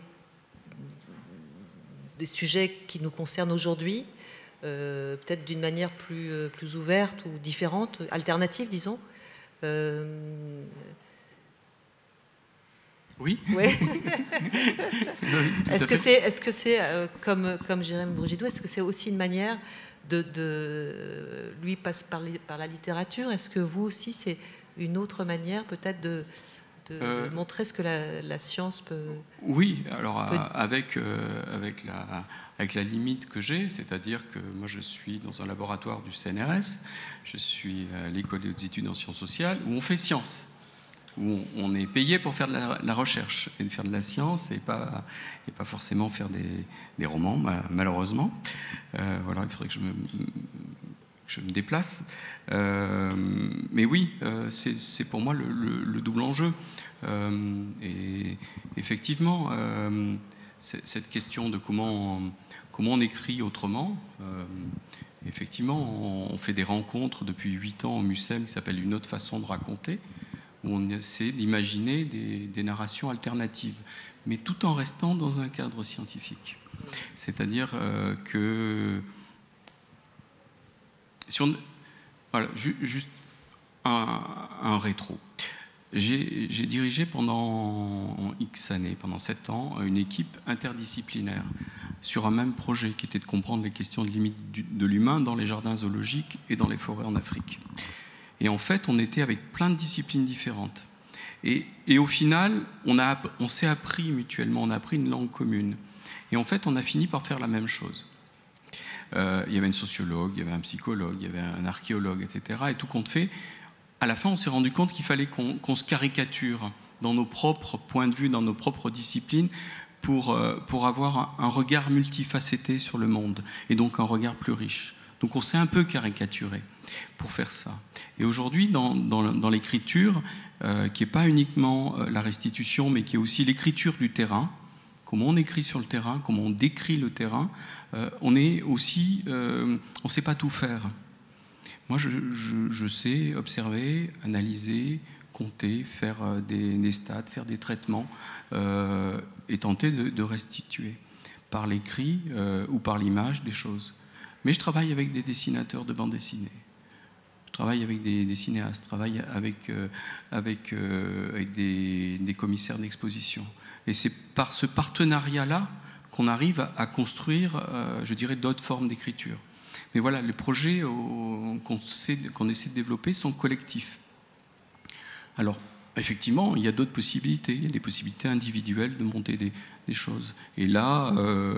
des sujets qui nous concernent aujourd'hui, peut-être d'une manière plus ouverte ou différente, alternative, disons. Oui. Ouais. Oui, Est-ce que c'est comme Jérémy Bourgidou, est-ce que c'est aussi une manière lui passe par la littérature? Est-ce que vous aussi, c'est une autre manière peut-être de montrer ce que la science peut... Oui, alors avec la limite que j'ai, c'est-à-dire que moi je suis dans un laboratoire du CNRS, je suis à l'École des hautes études en sciences sociales, où on fait science, où on est payé pour faire de la recherche et de faire de la science et pas forcément faire des romans, malheureusement. Voilà, il faudrait que je me déplace. Mais oui, c'est pour moi le double enjeu. Et effectivement, cette question de comment on écrit autrement, effectivement, on fait des rencontres depuis 8 ans au MUSEM qui s'appelle Une autre façon de raconter, où on essaie d'imaginer des narrations alternatives, mais tout en restant dans un cadre scientifique. C'est-à-dire que... Voilà, juste un rétro. J'ai dirigé pendant X années, pendant 7 ans, une équipe interdisciplinaire sur un même projet qui était de comprendre les questions de limite de l'humain dans les jardins zoologiques et dans les forêts en Afrique. Et en fait, on était avec plein de disciplines différentes. Et au final, on s'est appris mutuellement, on a appris une langue commune. Et en fait, on a fini par faire la même chose. Il y avait une sociologue, il y avait un psychologue, il y avait un archéologue, etc. Et tout compte fait, à la fin, on s'est rendu compte qu'il fallait qu'on se caricature dans nos propres points de vue, dans nos propres disciplines, pour avoir un regard multifacetté sur le monde, et donc un regard plus riche. Donc on s'est un peu caricaturé pour faire ça. Et aujourd'hui, dans l'écriture, qui n'est pas uniquement la restitution, mais qui est aussi l'écriture du terrain, comment on écrit sur le terrain, comment on décrit le terrain, on est aussi, on ne sait pas tout faire. Moi, je sais observer, analyser, compter, faire des stats, faire des traitements, et tenter de restituer par l'écrit ou par l'image des choses. Mais je travaille avec des dessinateurs de bande dessinée. Je travaille avec des cinéastes, je travaille avec des commissaires d'exposition. Et c'est par ce partenariat-là qu'on arrive à construire, je dirais, d'autres formes d'écriture. Mais voilà, les projets qu'on essaie de développer sont collectifs. Alors, effectivement, il y a d'autres possibilités. Il y a des possibilités individuelles de monter des choses. Et là,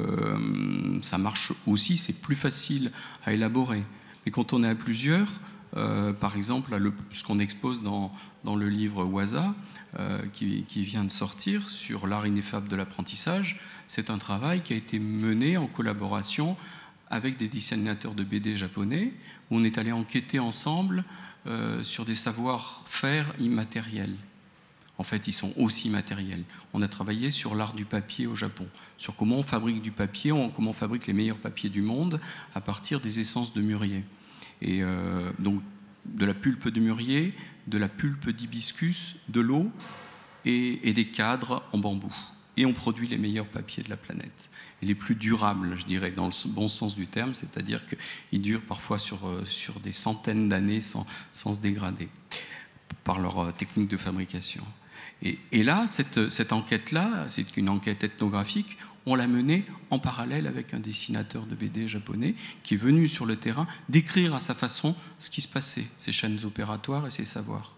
ça marche aussi, c'est plus facile à élaborer. Mais quand on est à plusieurs, par exemple, ce qu'on expose dans le livre Waza, qui vient de sortir sur l'art ineffable de l'apprentissage, c'est un travail qui a été mené en collaboration avec des dessinateurs de BD japonais, où on est allé enquêter ensemble sur des savoir-faire immatériels. En fait, ils sont aussi matériels. On a travaillé sur l'art du papier au Japon, sur comment on fabrique du papier, comment on fabrique les meilleurs papiers du monde à partir des essences de mûrier. Et donc, de la pulpe de mûrier, de la pulpe d'hibiscus, de l'eau et des cadres en bambou. Et on produit les meilleurs papiers de la planète. Et les plus durables, je dirais, dans le bon sens du terme, c'est-à-dire qu'ils durent parfois sur des centaines d'années sans se dégrader par leur technique de fabrication. Et là, cette enquête-là, c'est une enquête ethnographique, on l'a menée en parallèle avec un dessinateur de BD japonais qui est venu sur le terrain décrire à sa façon ce qui se passait, ces chaînes opératoires et ces savoirs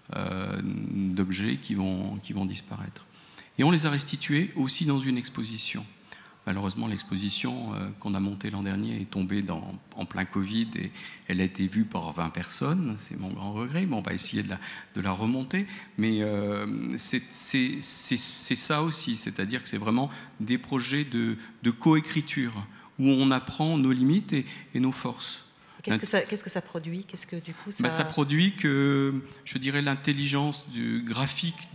d'objets qui vont disparaître. Et on les a restitués aussi dans une exposition. Malheureusement, l'exposition qu'on a montée l'an dernier est tombée en plein Covid et elle a été vue par 20 personnes. C'est mon grand regret. Bon, on va essayer de la remonter. Mais c'est ça aussi, c'est-à-dire que c'est vraiment des projets de coécriture où on apprend nos limites et nos forces. Qu'est-ce que ça produit? Qu'est-ce que du coup ça produit que, je dirais, l'intelligence du graphique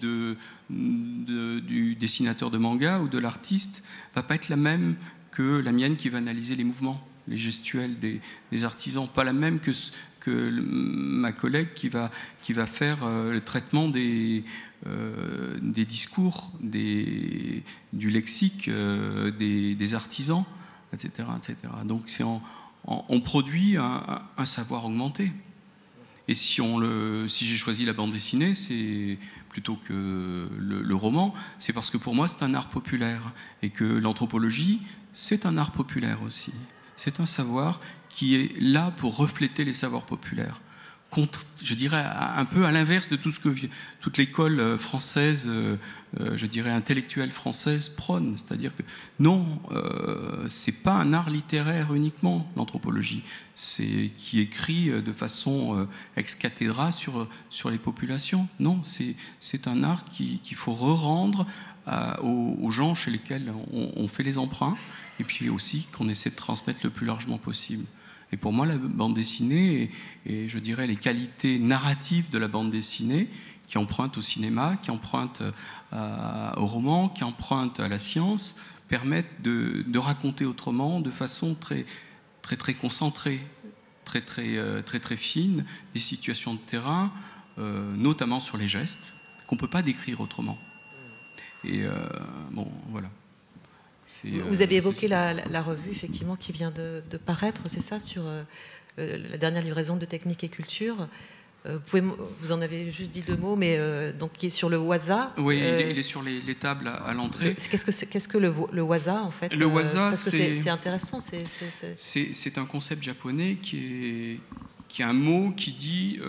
du dessinateur de manga ou de l'artiste va pas être la même que la mienne qui va analyser les mouvements, les gestuels des artisans, pas la même que ma collègue qui va faire le traitement des discours, du lexique des artisans, etc., etc. Donc on produit un savoir augmenté. Et si j'ai choisi la bande dessinée, c'est plutôt que le roman, c'est parce que pour moi c'est un art populaire et que l'anthropologie c'est un art populaire aussi. C'est un savoir qui est là pour refléter les savoirs populaires. Je dirais un peu à l'inverse de tout ce que toute l'école française, je dirais intellectuelle française prône, c'est-à-dire que non, c'est pas un art littéraire uniquement l'anthropologie, c'est qui écrit de façon ex cathedra sur les populations. Non, c'est un art qu'il faut re-rendre aux gens chez lesquels on fait les emprunts, et puis aussi qu'on essaie de transmettre le plus largement possible. Et pour moi, la bande dessinée et je dirais les qualités narratives de la bande dessinée qui empruntent au cinéma, qui empruntent au roman, qui empruntent à la science, permettent de raconter autrement, de façon très, très, très concentrée, très, très, très, très fine, des situations de terrain, notamment sur les gestes, qu'on ne peut pas décrire autrement. Et bon, voilà. Vous avez évoqué la revue, effectivement, qui vient de paraître, c'est ça, sur la dernière livraison de Technique et Culture. Vous en avez juste dit 2 mots, mais donc qui est sur le Waza. Oui, il est sur les tables à l'entrée. Qu'est-ce que le Waza, en fait? Le Waza, c'est intéressant. C'est un concept japonais qui est un mot qui dit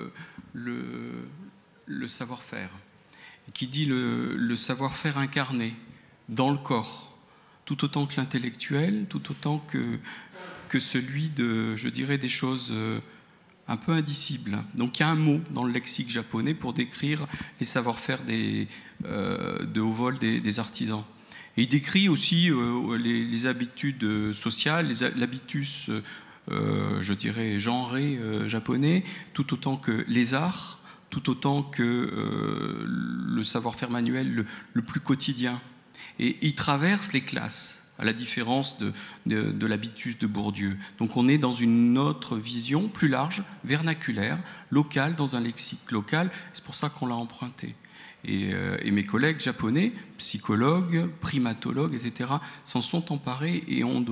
le savoir-faire, qui dit le savoir-faire incarné dans le corps, tout autant que l'intellectuel, tout autant que celui je dirais, des choses un peu indicibles. Donc il y a un mot dans le lexique japonais pour décrire les savoir-faire de haut vol des artisans. Et il décrit aussi les habitudes sociales, l'habitus, je dirais, genré japonais, tout autant que les arts, tout autant que le savoir-faire manuel le plus quotidien. Et il traverse les classes, à la différence de l'habitus de Bourdieu. Donc on est dans une autre vision plus large, vernaculaire, locale, dans un lexique local. C'est pour ça qu'on l'a emprunté. Et mes collègues japonais, psychologues, primatologues, etc., s'en sont emparés et ont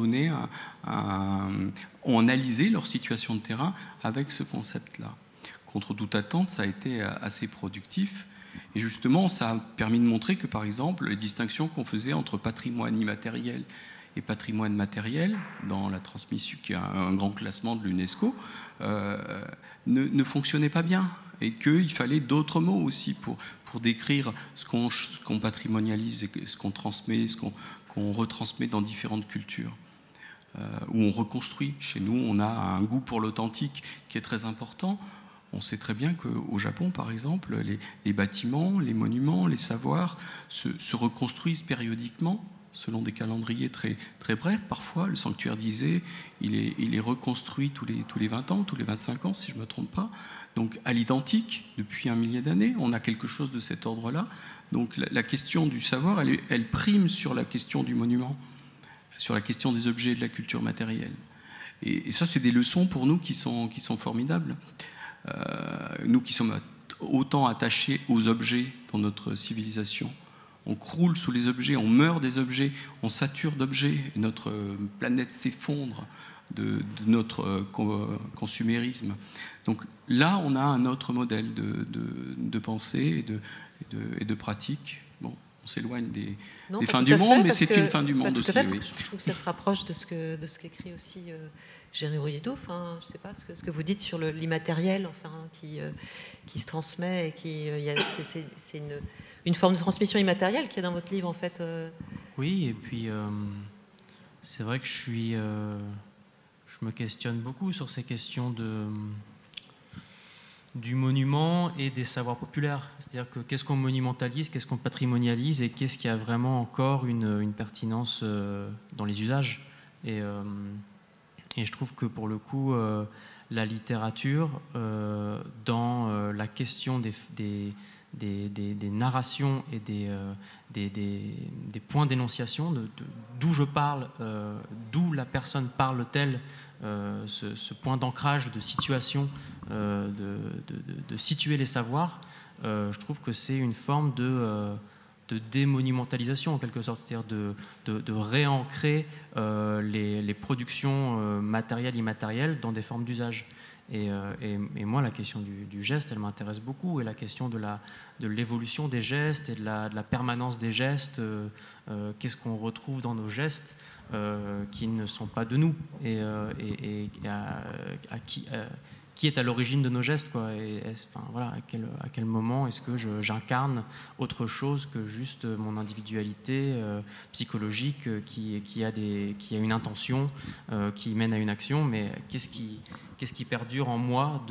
ont analysé leur situation de terrain avec ce concept-là. Contre toute attente, ça a été assez productif. Et justement, ça a permis de montrer que, par exemple, les distinctions qu'on faisait entre patrimoine immatériel et patrimoine matériel, dans la transmission, qui a un grand classement de l'UNESCO, ne fonctionnaient pas bien. Et qu'il fallait d'autres mots aussi pour décrire ce qu'on patrimonialise, et ce qu'on transmet, ce qu'on retransmet dans différentes cultures. Où on reconstruit. Chez nous, on a un goût pour l'authentique qui est très important. On sait très bien qu'au Japon, par exemple, les bâtiments, les monuments, les savoirs se reconstruisent périodiquement selon des calendriers très, très brefs. Parfois, le sanctuaire d'Isée, il est reconstruit tous les 20 ans, tous les 25 ans, si je ne me trompe pas. Donc, à l'identique, depuis 1 millier d'années, on a quelque chose de cet ordre-là. Donc, la question du savoir, elle prime sur la question du monument, sur la question des objets et de la culture matérielle. Et ça, c'est des leçons pour nous qui sont formidables. Nous qui sommes autant attachés aux objets dans notre civilisation, on croule sous les objets, on meurt des objets, on sature d'objets, et notre planète s'effondre de notre consumérisme. Donc là, on a un autre modèle de pensée et de pratique. Bon, on s'éloigne des fins du monde, mais c'est une fin du monde aussi. Tout à fait, parce que je trouve que ça se rapproche de ce qu'écrit aussi Jérémy Ridouf. Je ne sais pas ce que vous dites sur l'immatériel, qui se transmet, et c'est une forme de transmission immatérielle qui est dans votre livre, en fait. Oui, et puis c'est vrai que je me questionne beaucoup sur ces questions du monument et des savoirs populaires. C'est-à-dire que qu'est-ce qu'on monumentalise, qu'est-ce qu'on patrimonialise, et qu'est-ce qui a vraiment encore une pertinence dans les usages. Et Et je trouve que pour le coup, la littérature, dans la question des narrations et des points d'énonciation, d'où je parle, d'où la personne parle-t-elle, ce point d'ancrage, de situation, de situer les savoirs, je trouve que c'est une forme de démonumentalisation en quelque sorte, c'est-à-dire de réancrer les productions matérielles, immatérielles dans des formes d'usage. Et moi, la question du geste, elle m'intéresse beaucoup, et la question de l'évolution des gestes et de la permanence des gestes, qu'est-ce qu'on retrouve dans nos gestes qui ne sont pas de nous, et qui est à l'origine de nos gestes, quoi. Enfin, voilà, à quel moment est-ce que j'incarne autre chose que juste mon individualité psychologique qui a une intention, qui mène à une action, mais qu'est-ce qui perdure en moi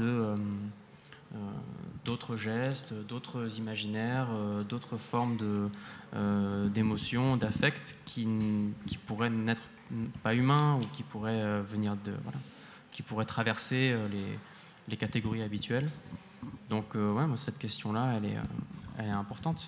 d'autres gestes, d'autres imaginaires, d'autres formes d'émotions, d'affects qui pourraient n'être pas humains, ou qui pourraient qui pourraient traverser les catégories habituelles. Donc ouais, moi, cette question-là, elle est importante.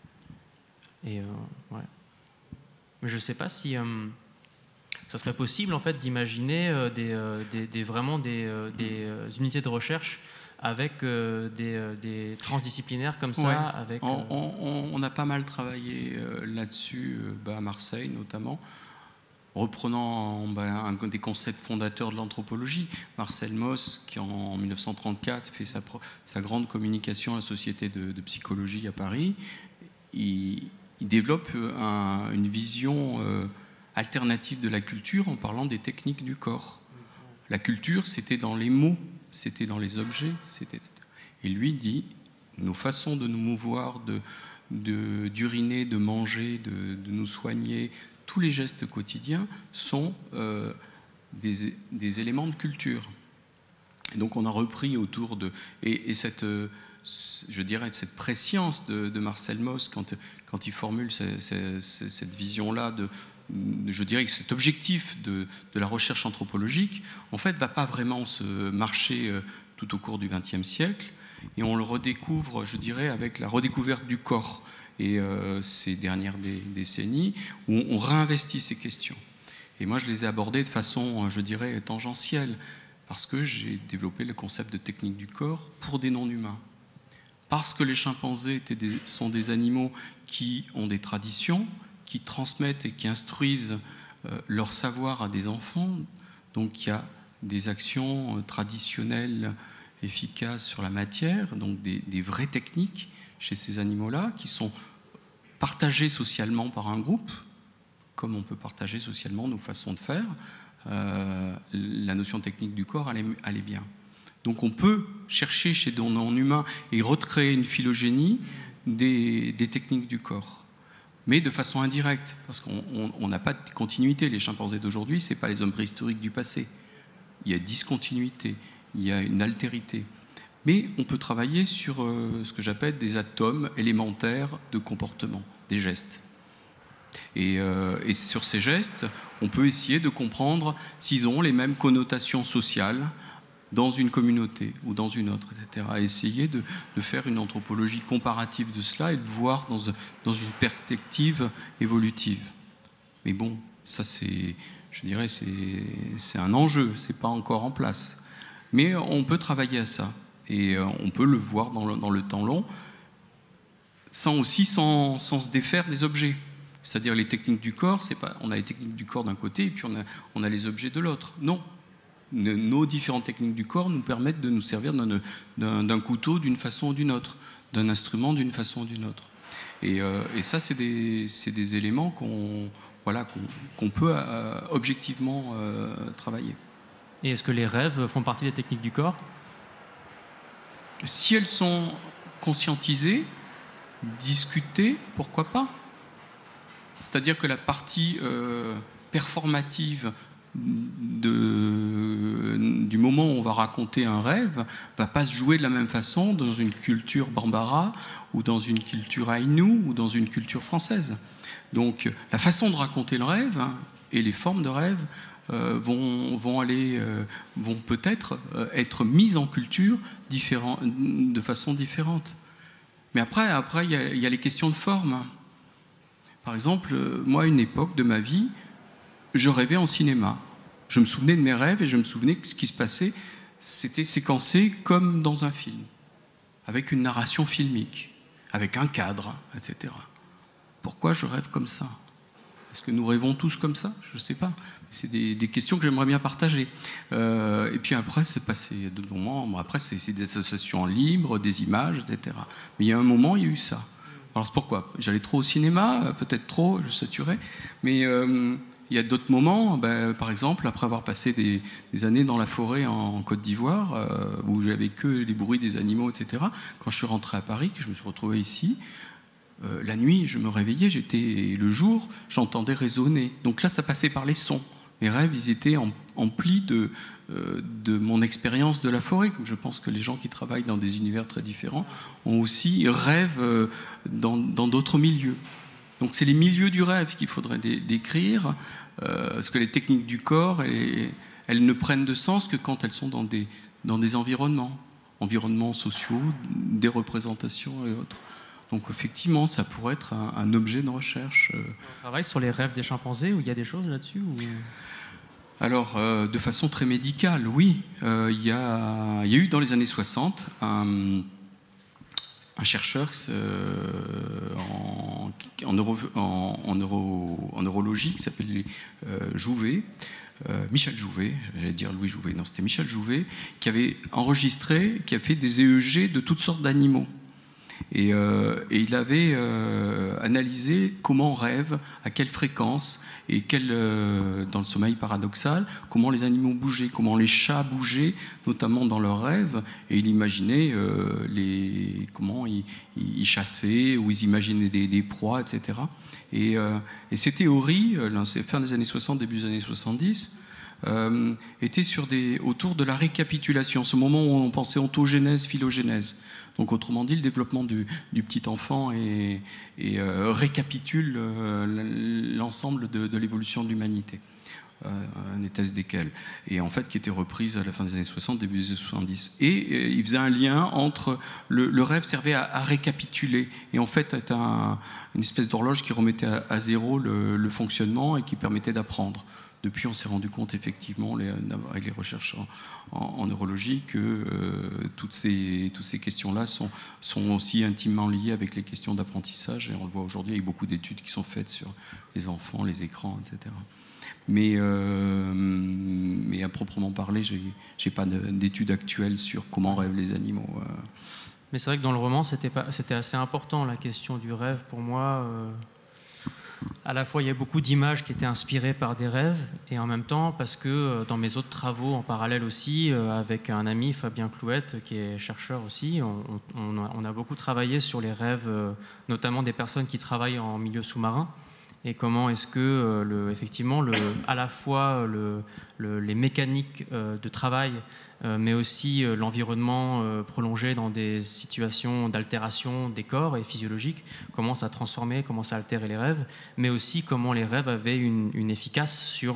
Et ouais. Mais je ne sais pas si ça serait possible en fait d'imaginer vraiment des unités de recherche avec des transdisciplinaires comme ça. Ouais. On a pas mal travaillé là-dessus, à Marseille notamment, reprenant un des concepts fondateurs de l'anthropologie, Marcel Mauss, qui en 1934 fait sa grande communication à la Société de psychologie à Paris. Il développe une vision alternative de la culture en parlant des techniques du corps. La culture, c'était dans les mots, c'était dans les objets, et lui dit, nos façons de nous mouvoir, d'uriner, de manger, de nous soigner, tous les gestes quotidiens sont des éléments de culture. Et donc on a repris autour de... Et cette, je dirais, cette prescience de Marcel Mauss, quand il formule cette vision-là, je dirais que cet objectif de la recherche anthropologique, en fait, ne va pas vraiment se marcher tout au cours du XXe siècle. Et on le redécouvre, je dirais, avec la redécouverte du corps. Et ces dernières décennies, où on réinvestit ces questions. Et moi, je les ai abordées de façon, je dirais, tangentielle, parce que j'ai développé le concept de technique du corps pour des non-humains. Parce que les chimpanzés sont des animaux qui ont des traditions, qui transmettent et qui instruisent leur savoir à des enfants. Donc il y a des actions traditionnelles efficaces sur la matière, donc des vraies techniques chez ces animaux-là, qui sont partagés socialement par un groupe, comme on peut partager socialement nos façons de faire. La notion technique du corps, elle est bien. Donc on peut chercher chez nos non-humains et recréer une phylogénie des techniques du corps, mais de façon indirecte, parce qu'on n'a pas de continuité. Les chimpanzés d'aujourd'hui, ce n'est pas les hommes préhistoriques du passé. Il y a discontinuité, il y a une altérité. Mais on peut travailler sur ce que j'appelle des atomes élémentaires de comportement, des gestes. Et sur ces gestes, on peut essayer de comprendre s'ils ont les mêmes connotations sociales dans une communauté ou dans une autre, etc. Et essayer de faire une anthropologie comparative de cela et de voir dans une perspective évolutive. Mais bon, ça je dirais, c'est un enjeu, c'est pas encore en place. Mais on peut travailler à ça. Et on peut le voir dans le temps long, sans se défaire des objets. C'est-à-dire les techniques du corps, on a les techniques du corps d'un côté et puis on a les objets de l'autre. Non. Nos différentes techniques du corps nous permettent de nous servir d'un couteau d'une façon ou d'une autre, d'un instrument d'une façon ou d'une autre. Et ça, c'est des éléments qu'on peut objectivement travailler. Et est-ce que les rêves font partie des techniques du corps ? Si elles sont conscientisées, discutées, pourquoi pas ? C'est-à-dire que la partie performative du moment où on va raconter un rêve ne va pas se jouer de la même façon dans une culture bambara ou dans une culture aïnou ou dans une culture française. Donc la façon de raconter le rêve et les formes de rêve vont peut-être être mises en culture de façon différente. Mais après il y a les questions de forme. Par exemple, moi, à une époque de ma vie, je rêvais en cinéma. Je me souvenais de mes rêves et je me souvenais que ce qui se passait, c'était séquencé comme dans un film, avec une narration filmique, avec un cadre, etc. Pourquoi je rêve comme ça ? Est-ce que nous rêvons tous comme ça ? Je ne sais pas. C'est des questions que j'aimerais bien partager. Et puis après, c'est passé de moments. Bon, après, c'est des associations libres, des images, etc. Mais il y a un moment, il y a eu ça. Alors c'est pourquoi ? J'allais trop au cinéma, peut-être trop, je saturais. Mais il y a d'autres moments, par exemple, après avoir passé des années dans la forêt en Côte d'Ivoire, où j'avais que les bruits des animaux, etc. Quand je suis rentré à Paris, que je me suis retrouvé ici, la nuit, je me réveillais, le jour, j'entendais résonner. Donc là, ça passait par les sons. Mes rêves, ils étaient emplis de mon expérience de la forêt. Je pense que les gens qui travaillent dans des univers très différents rêvent dans d'autres milieux. Donc c'est les milieux du rêve qu'il faudrait décrire, parce que les techniques du corps, elles ne prennent de sens que quand elles sont dans des environnements sociaux, des représentations et autres. Donc effectivement, ça pourrait être un objet de recherche. On travaille sur les rêves des chimpanzés, où il y a des choses là-dessus ou... Alors, de façon très médicale, oui. Il y a eu dans les années 60 un chercheur en neurologie qui s'appelle Jouvet, Michel Jouvet, j'allais dire Louis Jouvet, non, c'était Michel Jouvet, qui avait enregistré, qui a fait des EEG de toutes sortes d'animaux. Et il avait analysé comment on rêve, à quelle fréquence, et dans le sommeil paradoxal, comment les animaux bougeaient, comment les chats bougeaient, notamment dans leurs rêves, et il imaginait comment ils chassaient, ou ils imaginaient des proies, etc. Et ces théories, fin des années 60, début des années 70, étaient autour de la récapitulation, ce moment où on pensait ontogénèse, phylogénèse. Donc autrement dit, le développement du petit enfant récapitule l'ensemble de l'évolution de l'humanité, n'était-ce desquels, et en fait qui était reprise à la fin des années 60, début des années 70. Et il faisait un lien entre le rêve servait à récapituler, et en fait est une espèce d'horloge qui remettait à zéro le fonctionnement et qui permettait d'apprendre. Depuis, on s'est rendu compte effectivement, avec les recherches en neurologie, que toutes ces questions-là sont aussi intimement liées avec les questions d'apprentissage. Et on le voit aujourd'hui avec beaucoup d'études qui sont faites sur les enfants, les écrans, etc. Mais à proprement parler, j'ai pas d'études actuelles sur comment rêvent les animaux. Mais c'est vrai que dans le roman, c'était assez important, la question du rêve, pour moi. À la fois, il y a beaucoup d'images qui étaient inspirées par des rêves, et en même temps, parce que dans mes autres travaux en parallèle aussi, avec un ami, Fabien Clouette, qui est chercheur aussi, on a beaucoup travaillé sur les rêves, notamment des personnes qui travaillent en milieu sous-marin, et comment est-ce que, effectivement, à la fois les mécaniques de travail, mais aussi l'environnement prolongé dans des situations d'altération des corps et physiologiques, commence à transformer, commence à altérer les rêves, mais aussi comment les rêves avaient une efficace sur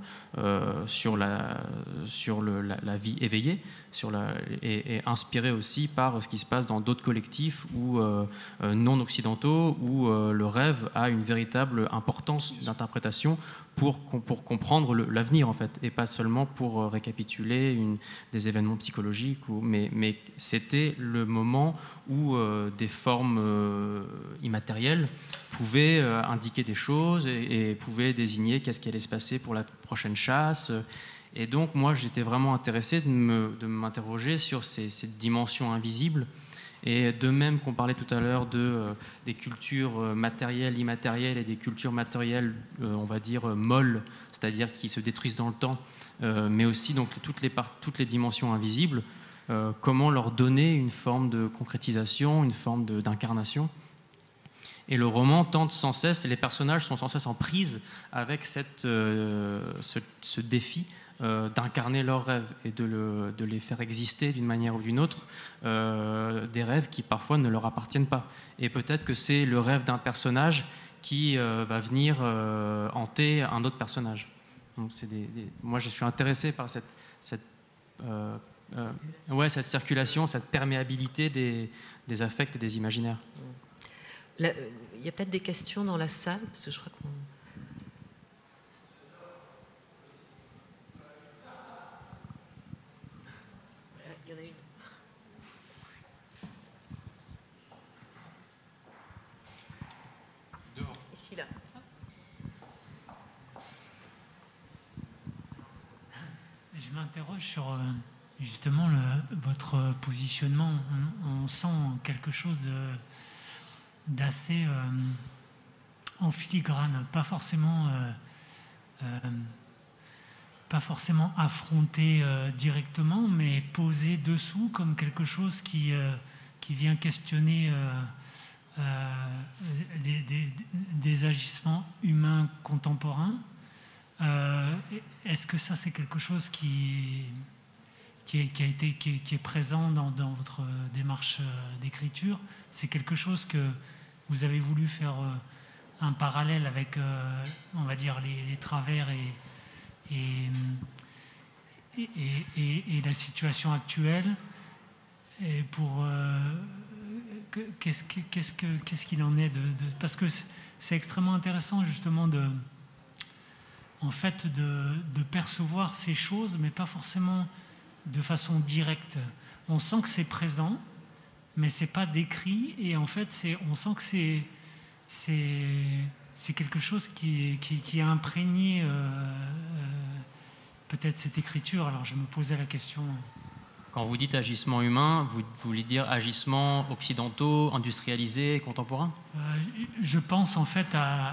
la vie éveillée, et inspiré aussi par ce qui se passe dans d'autres collectifs ou non occidentaux, où le rêve a une véritable importance d'interprétation pour comprendre l'avenir, en fait, et pas seulement pour récapituler des événements psychologiques. Mais c'était le moment où des formes immatérielles pouvaient indiquer des choses et pouvaient désigner qu'est-ce qui allait se passer pour la prochaine chasse. Et donc, moi, j'étais vraiment intéressé de m'interroger sur cette dimension invisible. Et de même qu'on parlait tout à l'heure des cultures matérielles, immatérielles, et des cultures matérielles, on va dire, molles, c'est-à-dire qui se détruisent dans le temps, mais aussi donc, toutes les dimensions invisibles, comment leur donner une forme de concrétisation, une forme d'incarnation. Et le roman tente sans cesse, et les personnages sont sans cesse en prise avec ce défi d'incarner leurs rêves et de les faire exister d'une manière ou d'une autre, des rêves qui parfois ne leur appartiennent pas. Et peut-être que c'est le rêve d'un personnage qui va venir hanter un autre personnage. Donc moi, je suis intéressé par cette circulation, cette perméabilité des affects et des imaginaires. Il y a peut-être des questions dans la salle, parce que je crois qu'on... Il y en a une. Devant. Ici, là. Je m'interroge sur justement votre positionnement. On sent quelque chose d'assez en filigrane, pas forcément affronté directement, mais posé dessous comme quelque chose qui vient questionner des agissements humains contemporains. Est-ce que ça, c'est quelque chose qui est présent dans votre démarche d'écriture? C'est quelque chose que vous avez voulu faire un parallèle avec, on va dire, les travers et la situation actuelle, et pour qu'est-ce qu'il en est parce que c'est extrêmement intéressant justement de percevoir ces choses, mais pas forcément de façon directe. On sent que c'est présent, mais c'est pas décrit, et en fait on sent que c'est quelque chose qui a imprégné peut-être cette écriture. Alors je me posais la question. Quand vous dites agissement humain, vous voulez dire agissements occidentaux, industrialisés, contemporains? Je pense en fait à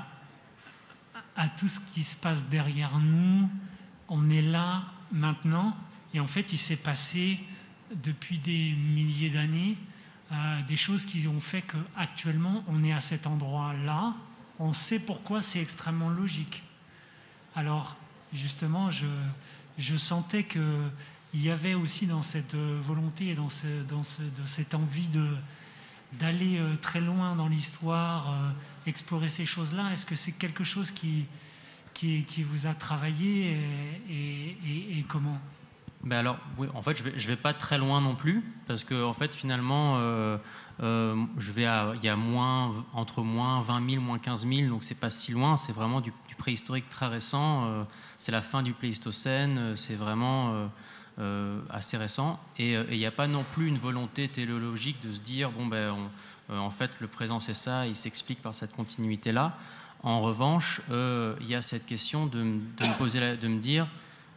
tout ce qui se passe derrière nous. On est là maintenant, et en fait il s'est passé depuis des milliers d'années des choses qui ont fait qu'actuellement on est à cet endroit-là. On sait pourquoi, c'est extrêmement logique. Alors justement, je sentais qu'il y avait aussi dans cette volonté et dans cette envie d'aller très loin dans l'histoire, explorer ces choses-là. Est-ce que c'est quelque chose qui vous a travaillé, et comment? Ben alors, oui, en fait, je vais pas très loin non plus, parce que en fait, finalement, il y a entre moins 20 000, moins 15 000, donc c'est pas si loin. C'est vraiment du préhistorique très récent. C'est la fin du Pléistocène. C'est vraiment assez récent. Et il n'y a pas non plus une volonté téléologique de se dire en fait, le présent c'est ça. Il s'explique par cette continuité-là. En revanche, il y a cette question de me dire.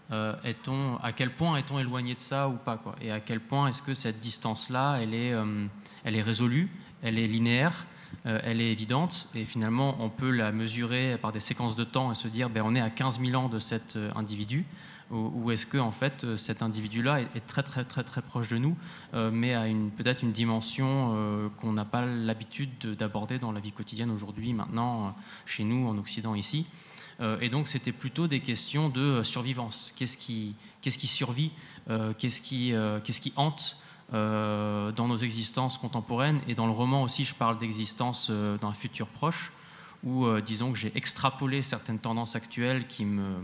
À quel point est-on éloigné de ça ou pas, quoi, et à quel point est-ce que cette distance-là, elle est résolue, elle est linéaire, elle est évidente, et finalement on peut la mesurer par des séquences de temps et se dire on est à 15 000 ans de cet individu, ou est-ce que en fait cet individu-là est très très très très proche de nous, mais à peut-être une dimension qu'on n'a pas l'habitude d'aborder dans la vie quotidienne aujourd'hui, maintenant, chez nous en Occident ici. Et donc c'était plutôt des questions de survivance. Qu'est-ce qui survit, qu'est-ce qui hante dans nos existences contemporaines. Et dans le roman aussi, je parle d'existence d'un futur proche, où disons que j'ai extrapolé certaines tendances actuelles qui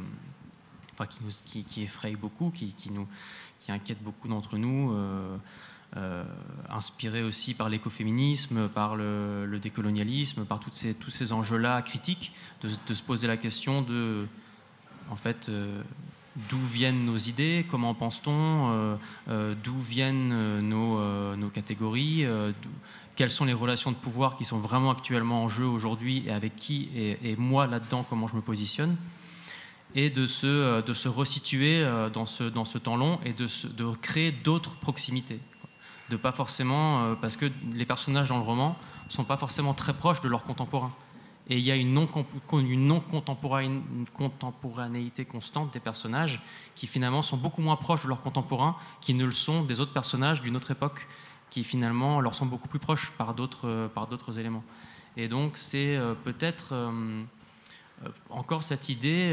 effrayent beaucoup, qui inquiètent beaucoup d'entre nous, inspiré aussi par l'écoféminisme, par le décolonialisme, par tous ces enjeux-là critiques, de se poser la question de, en fait, d'où viennent nos idées, comment pense-t-on, d'où viennent nos catégories, quelles sont les relations de pouvoir qui sont vraiment actuellement en jeu aujourd'hui, et avec qui, et moi là-dedans, comment je me positionne, et de se resituer dans ce temps long, et de créer d'autres proximités. De pas forcément, parce que les personnages dans le roman sont pas forcément très proches de leurs contemporains. Et il y a une non-contemporanéité constante des personnages qui finalement sont beaucoup moins proches de leurs contemporains qu'ils ne le sont des autres personnages d'une autre époque, qui finalement leur sont beaucoup plus proches par d'autres éléments. Et donc c'est peut-être encore cette idée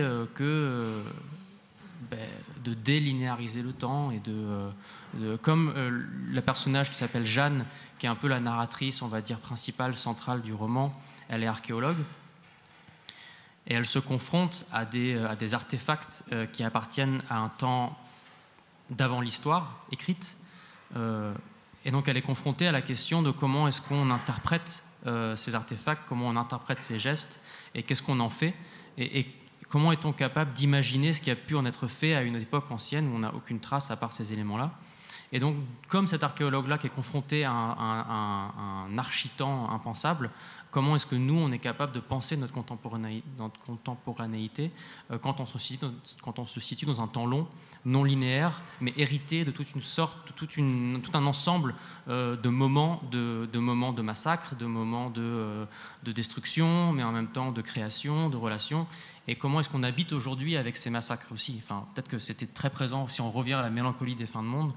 de délinéariser le temps, et comme le personnage qui s'appelle Jeanne, qui est un peu la narratrice, on va dire, principale, centrale du roman, elle est archéologue, Et elle se confronte à des artefacts qui appartiennent à un temps d'avant l'histoire écrite. Et donc elle est confrontée à la question de comment est-ce qu'on interprète ces artefacts, comment on interprète ces gestes, et qu'est-ce qu'on en fait, et comment est-on capable d'imaginer ce qui a pu en être fait à une époque ancienne où on n'a aucune trace à part ces éléments-là. Et donc, comme cet archéologue-là qui est confronté à un architemps impensable, comment est-ce que nous, on est capable de penser notre contemporanéité quand on se situe dans un temps long, non linéaire, mais hérité de toute une sorte, tout un ensemble de moments de massacre, de moments de destruction, mais en même temps de création, de relations. Et comment est-ce qu'on habite aujourd'hui avec ces massacres aussi. Enfin, peut-être que c'était très présent, si on revient à la mélancolie des fins de monde.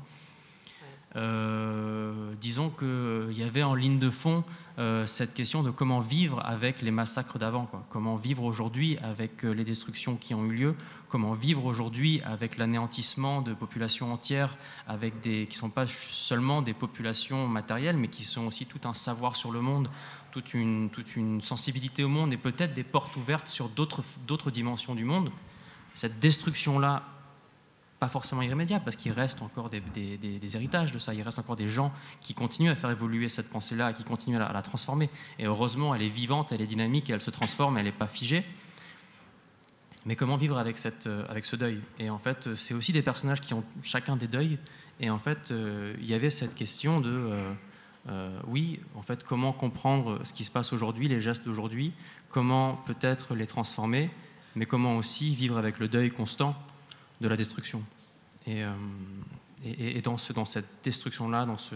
Disons qu'il y avait en ligne de fond cette question de comment vivre avec les massacres d'avant, quoi. Comment vivre aujourd'hui avec les destructions qui ont eu lieu, comment vivre aujourd'hui avec l'anéantissement de populations entières, avec qui ne sont pas seulement des populations matérielles, mais qui sont aussi tout un savoir sur le monde, toute une sensibilité au monde et peut-être des portes ouvertes sur d'autres dimensions du monde. Cette destruction-là, pas forcément irrémédiable, parce qu'il reste encore des héritages de ça, il reste encore des gens qui continuent à faire évoluer cette pensée-là, qui continuent à la transformer. Et heureusement, elle est vivante, elle est dynamique, et elle se transforme, elle n'est pas figée. Mais comment vivre avec ce deuil? Et en fait, c'est aussi des personnages qui ont chacun des deuils. Et en fait, il y avait cette question de... oui, en fait, comment comprendre ce qui se passe aujourd'hui, les gestes d'aujourd'hui, comment peut-être les transformer, mais comment aussi vivre avec le deuil constant de la destruction. Et dans cette destruction-là, dans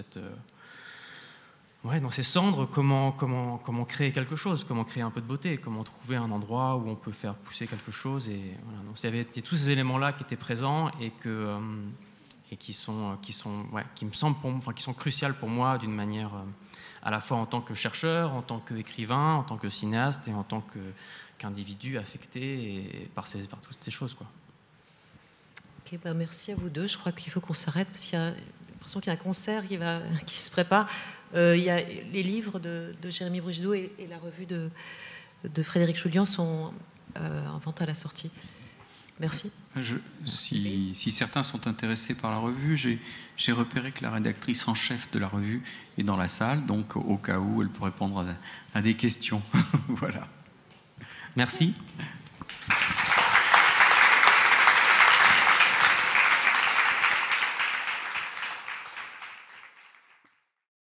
ces cendres, comment créer quelque chose, comment créer un peu de beauté, comment trouver un endroit où on peut faire pousser quelque chose. Et voilà. Donc, il y avait tous ces éléments-là qui étaient présents et qui me semblent qui sont cruciaux pour moi d'une manière à la fois en tant que chercheur, en tant qu'écrivain, en tant que cinéaste et en tant qu'individu affecté par toutes ces choses, quoi. Ok, merci à vous deux. Je crois qu'il faut qu'on s'arrête parce qu'il y a l'impression qu'il y a un concert qui se prépare. Il y a les livres de Jérémy Brigido et la revue de Frédéric Choulian sont en vente à la sortie. Merci. Si certains sont intéressés par la revue, j'ai repéré que la rédactrice en chef de la revue est dans la salle, donc au cas où elle peut répondre à des questions. Voilà. Merci.